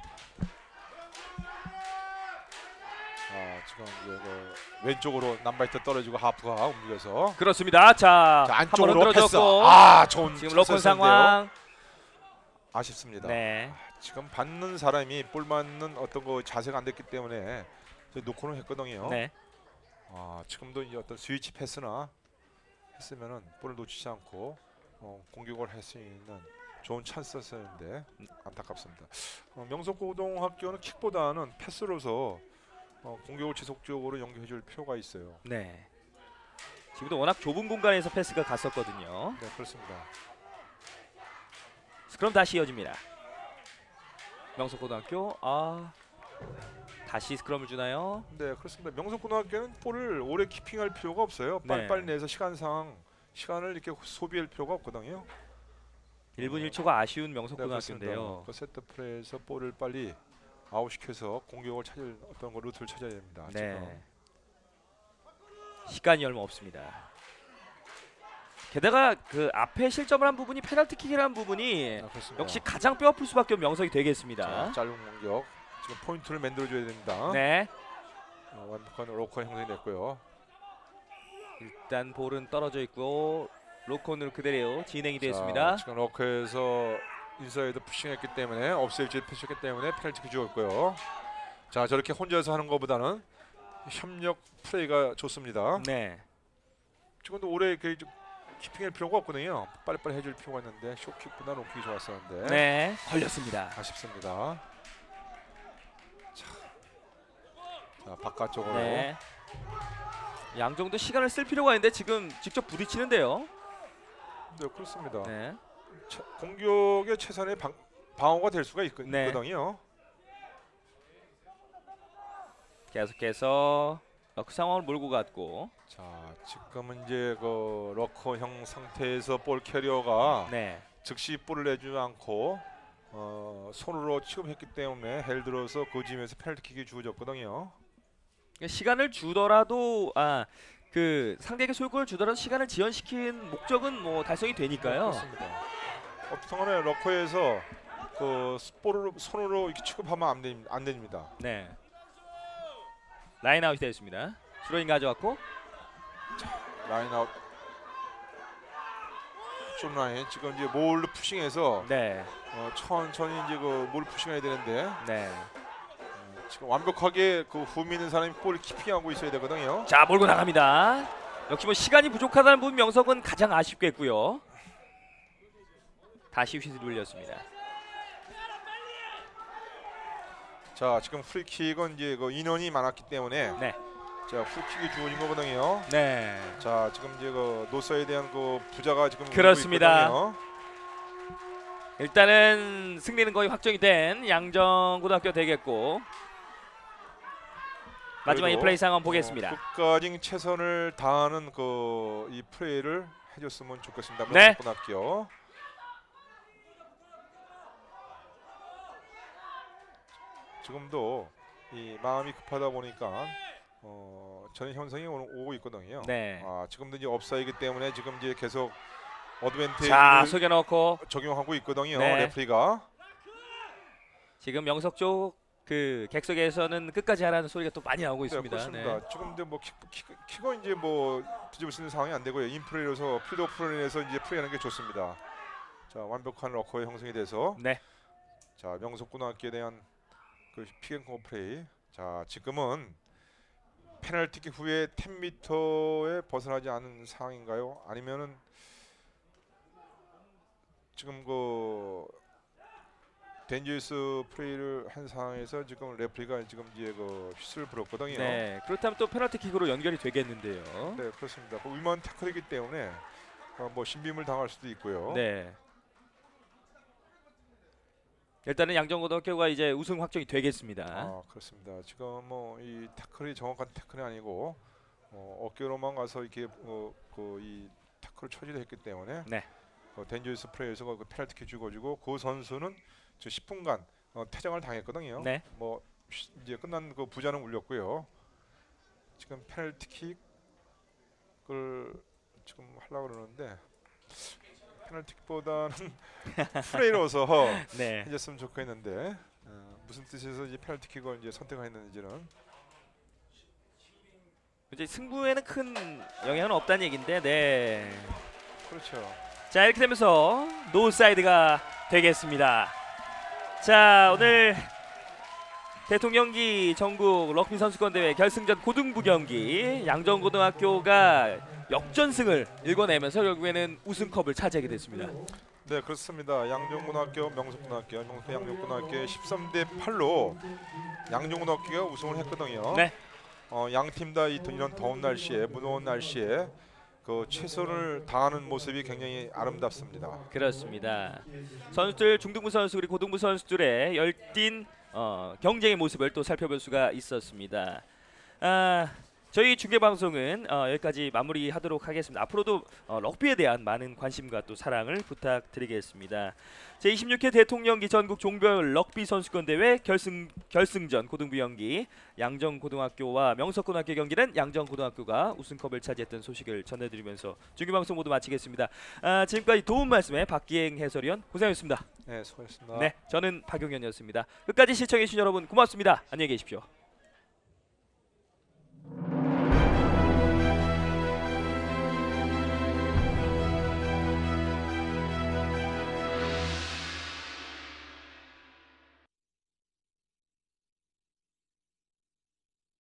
아, 지금 이제 그 왼쪽으로 남바이트 떨어지고 하프가 움직여서 그렇습니다. 자, 자, 한번 안쪽으로 패스. 흔들어줬고 아, 좋은 지금 로컨 패스였는데요. 상황. 아쉽습니다. 네. 지금 받는 사람이 볼 맞는 어떤 거 자세가 안 됐기 때문에 놓고는 했거든요. 네. 아, 지금도 이제 어떤 스위치 패스나 했으면은 볼을 놓치지 않고 어, 공격을 할 수 있는 좋은 찬스였는데 안타깝습니다. 어, 명석고등학교는 킥보다는 패스로서 어, 공격을 지속적으로 연결해줄 필요가 있어요. 네. 지금도 워낙 좁은 공간에서 패스가 갔었거든요. 네, 그렇습니다. 그럼 다시 이어집니다. 명석고등학교 아 다시 스크럼을 주나요? 네, 그렇습니다. 명석고등학교는 볼을 오래 키핑할 필요가 없어요. 빨리빨리 네. 내서 시간상 시간을 이렇게 소비할 필요가 없거든요. 일 분 일 초가 아쉬운 네, 명석고등학교인데요. 그렇습니다. 그 세트 플레이에서 볼을 빨리 아웃시켜서 공격을 찾을 어떤 거 루트를 찾아야 됩니다. 네. 지금. 시간이 얼마 없습니다. 게다가 그 앞에 실점을 한 부분이 페널티킥이라는 부분이 아, 그렇습니다. 역시 가장 뼈아플 수밖에 없는 명석이 자, 되겠습니다. 짧은 공격. 지금 포인트를 만들어줘야 됩니다. 네. 어, 완벽한 로커 형성이 됐고요. 일단 볼은 떨어져 있고 로컨으로 그대로 진행이 자, 됐습니다. 지금 로커에서 인사이드 푸싱했기 때문에 업사이드를 푸셨기 때문에 페널티킥 주었고요. 자, 저렇게 혼자서 하는 것보다는 협력 플레이가 좋습니다. 네. 지금도 오래 그 키핑할 필요가 없거든요. 빨리빨리 해줄 필요가 있는데 쇼킥보다 로킥이 좋았었는데 네. 걸렸습니다. 아쉽습니다. 자, 자 바깥쪽으로 네. 양정도 시간을 쓸 필요가 있는데 지금 직접 부딪히는데요. 네, 그렇습니다. 네. 차, 공격의 최선의 방, 방어가 될 수가 있, 네. 있거든요. 계속해서 그 상황을 몰고 갔고. 자, 지금은 이제 그 러커형 상태에서 볼 캐리어가 네. 즉시 볼을 내주지 않고 어, 손으로 취급했기 때문에 헬 들어서 그 지점에서 페널티킥이 주어졌거든요. 시간을 주더라도 아 그 상대에게 소유권을 주더라도 시간을 지연시킨 목적은 뭐 달성이 되니까요. 그렇습니다. 어떤 간에 러커에서 그 볼을 손으로 이렇게 취급하면 안, 됩, 안 됩니다. 네. 라인 아웃이 되었습니다. 스로잉 가져왔고 라인 아웃. 좀 라인 지금 이제 몰로 푸싱해서 네. 어, 천천히 이제 그몰 푸싱해야 되는데 네. 지금 완벽하게 그 후미 있는 사람이 볼을 키핑하고 있어야 되거든요. 자, 몰고 나갑니다. 역시 뭐 시간이 부족하다는 부분 명석은 가장 아쉽겠고요. 다시 휘슬이 울렸습니다. 자, 지금 프리킥은 이제 그 인원이 많았기 때문에 네. 자, 프리킥이 주어진 거거든요. 네. 자, 지금 이제 그 노사에 대한 그 부자가 지금 그렇습니다. 있거든요. 일단은 승리는 거의 확정이 된 양정고등학교 되겠고 마지막 이 플레이 상황 보겠습니다. 어, 끝까지 최선을 다하는 그 이 플레이를 해줬으면 좋겠습니다. 네. 명석고등학교. 지금도 이 마음이 급하다 보니까 어, 저는 현상이 오, 오고 있거든요. 네. 아, 지금도 이제 업사이기 때문에 지금 이제 계속 어드밴티지를 자, 속여넣고 적용하고 있거든요. 네. 레프리가. 지금 명석 쪽 그 객석에서는 끝까지 하라는 소리가 또 많이 나오고 네, 있습니다. 그렇습니다. 네. 지금 근데 뭐 킥, 킥, 킥은 이제 뭐 뒤집을 수 있는 상황이 안 되고요. 인플레이로서 필드 오프런에서 이제 플레이하는 게 좋습니다. 자, 완벽한 러커의 형성이 돼서 네. 자, 명석고등학교에 대한 그 픽앤코 플레이. 자, 지금은 페널티킥 후에 십 미터에 벗어나지 않은 상황인가요? 아니면은 지금 그 덴저스 플레이를 한 상황에서 지금 레프리가 지금 이제 그 휘슬을 불었거든요. 네. 그렇다면 또 페널티킥으로 연결이 되겠는데요. 네, 그렇습니다. 그 위만 태클이기 때문에 어, 뭐 신빔을 당할 수도 있고요. 네. 일단은 양정고등학교가 이제 우승 확정이 되겠습니다. 아, 그렇습니다. 지금 뭐 이 태클이 정확한 태클이 아니고 어, 어깨로만 가서 이렇게 어, 그이 타클을 처리를 했기 때문에 네. 어, 덴저스 플레이에서 그 페널티킥 주고지고 그 선수는 저 십 분간 어, 퇴장을 당했거든요. 네. 뭐 쉬- 이제 끝난 그 부자는 울렸고요. 지금 페널티킥을 지금 하려고 그러는데 페널티킥보다는 프레이로서 네. 해줬으면 좋겠는데 어, 무슨 뜻에서 이제 페널티킥을 이제 선택했는지는 이제 승부에는 큰 영향은 없다는 얘긴데, 네. 그렇죠. 자, 이렇게 되면서 노사이드가 되겠습니다. 자, 오늘 대통령기 전국 럭비 선수권 대회 결승전 고등부 경기 양정고등학교가 역전승을 일궈내면서 결국에는 우승컵을 차지하게 됐습니다. 네, 그렇습니다. 양정고등학교, 명석고등학교, 명석 양정고등학교 십삼 대 팔로 양정고등학교가 우승을 했거든요. 네. 어, 양 팀 다 이런 더운 날씨에 무더운 날씨에 그 최선을 다하는 모습이 굉장히 아름답습니다. 그렇습니다. 선수들 중등부 선수 그리고 고등부 선수들의 열띤 어, 경쟁의 모습을 또 살펴볼 수가 있었습니다. 아, 저희 중계 방송은 어, 여기까지 마무리하도록 하겠습니다. 앞으로도 어, 럭비에 대한 많은 관심과 또 사랑을 부탁드리겠습니다. 제이십육 회 대통령기 전국 종별 럭비 선수권 대회 결승 결승전 고등부 경기 양정고등학교와 명석고등학교 경기는 양정고등학교가 우승컵을 차지했던 소식을 전해드리면서 중계 방송 모두 마치겠습니다. 아, 지금까지 도움 말씀에 박기행 해설위원 고생하셨습니다. 네, 수고하셨습니다. 네, 저는 박용현이었습니다. 끝까지 시청해주신 여러분 고맙습니다. 안녕히 계십시오.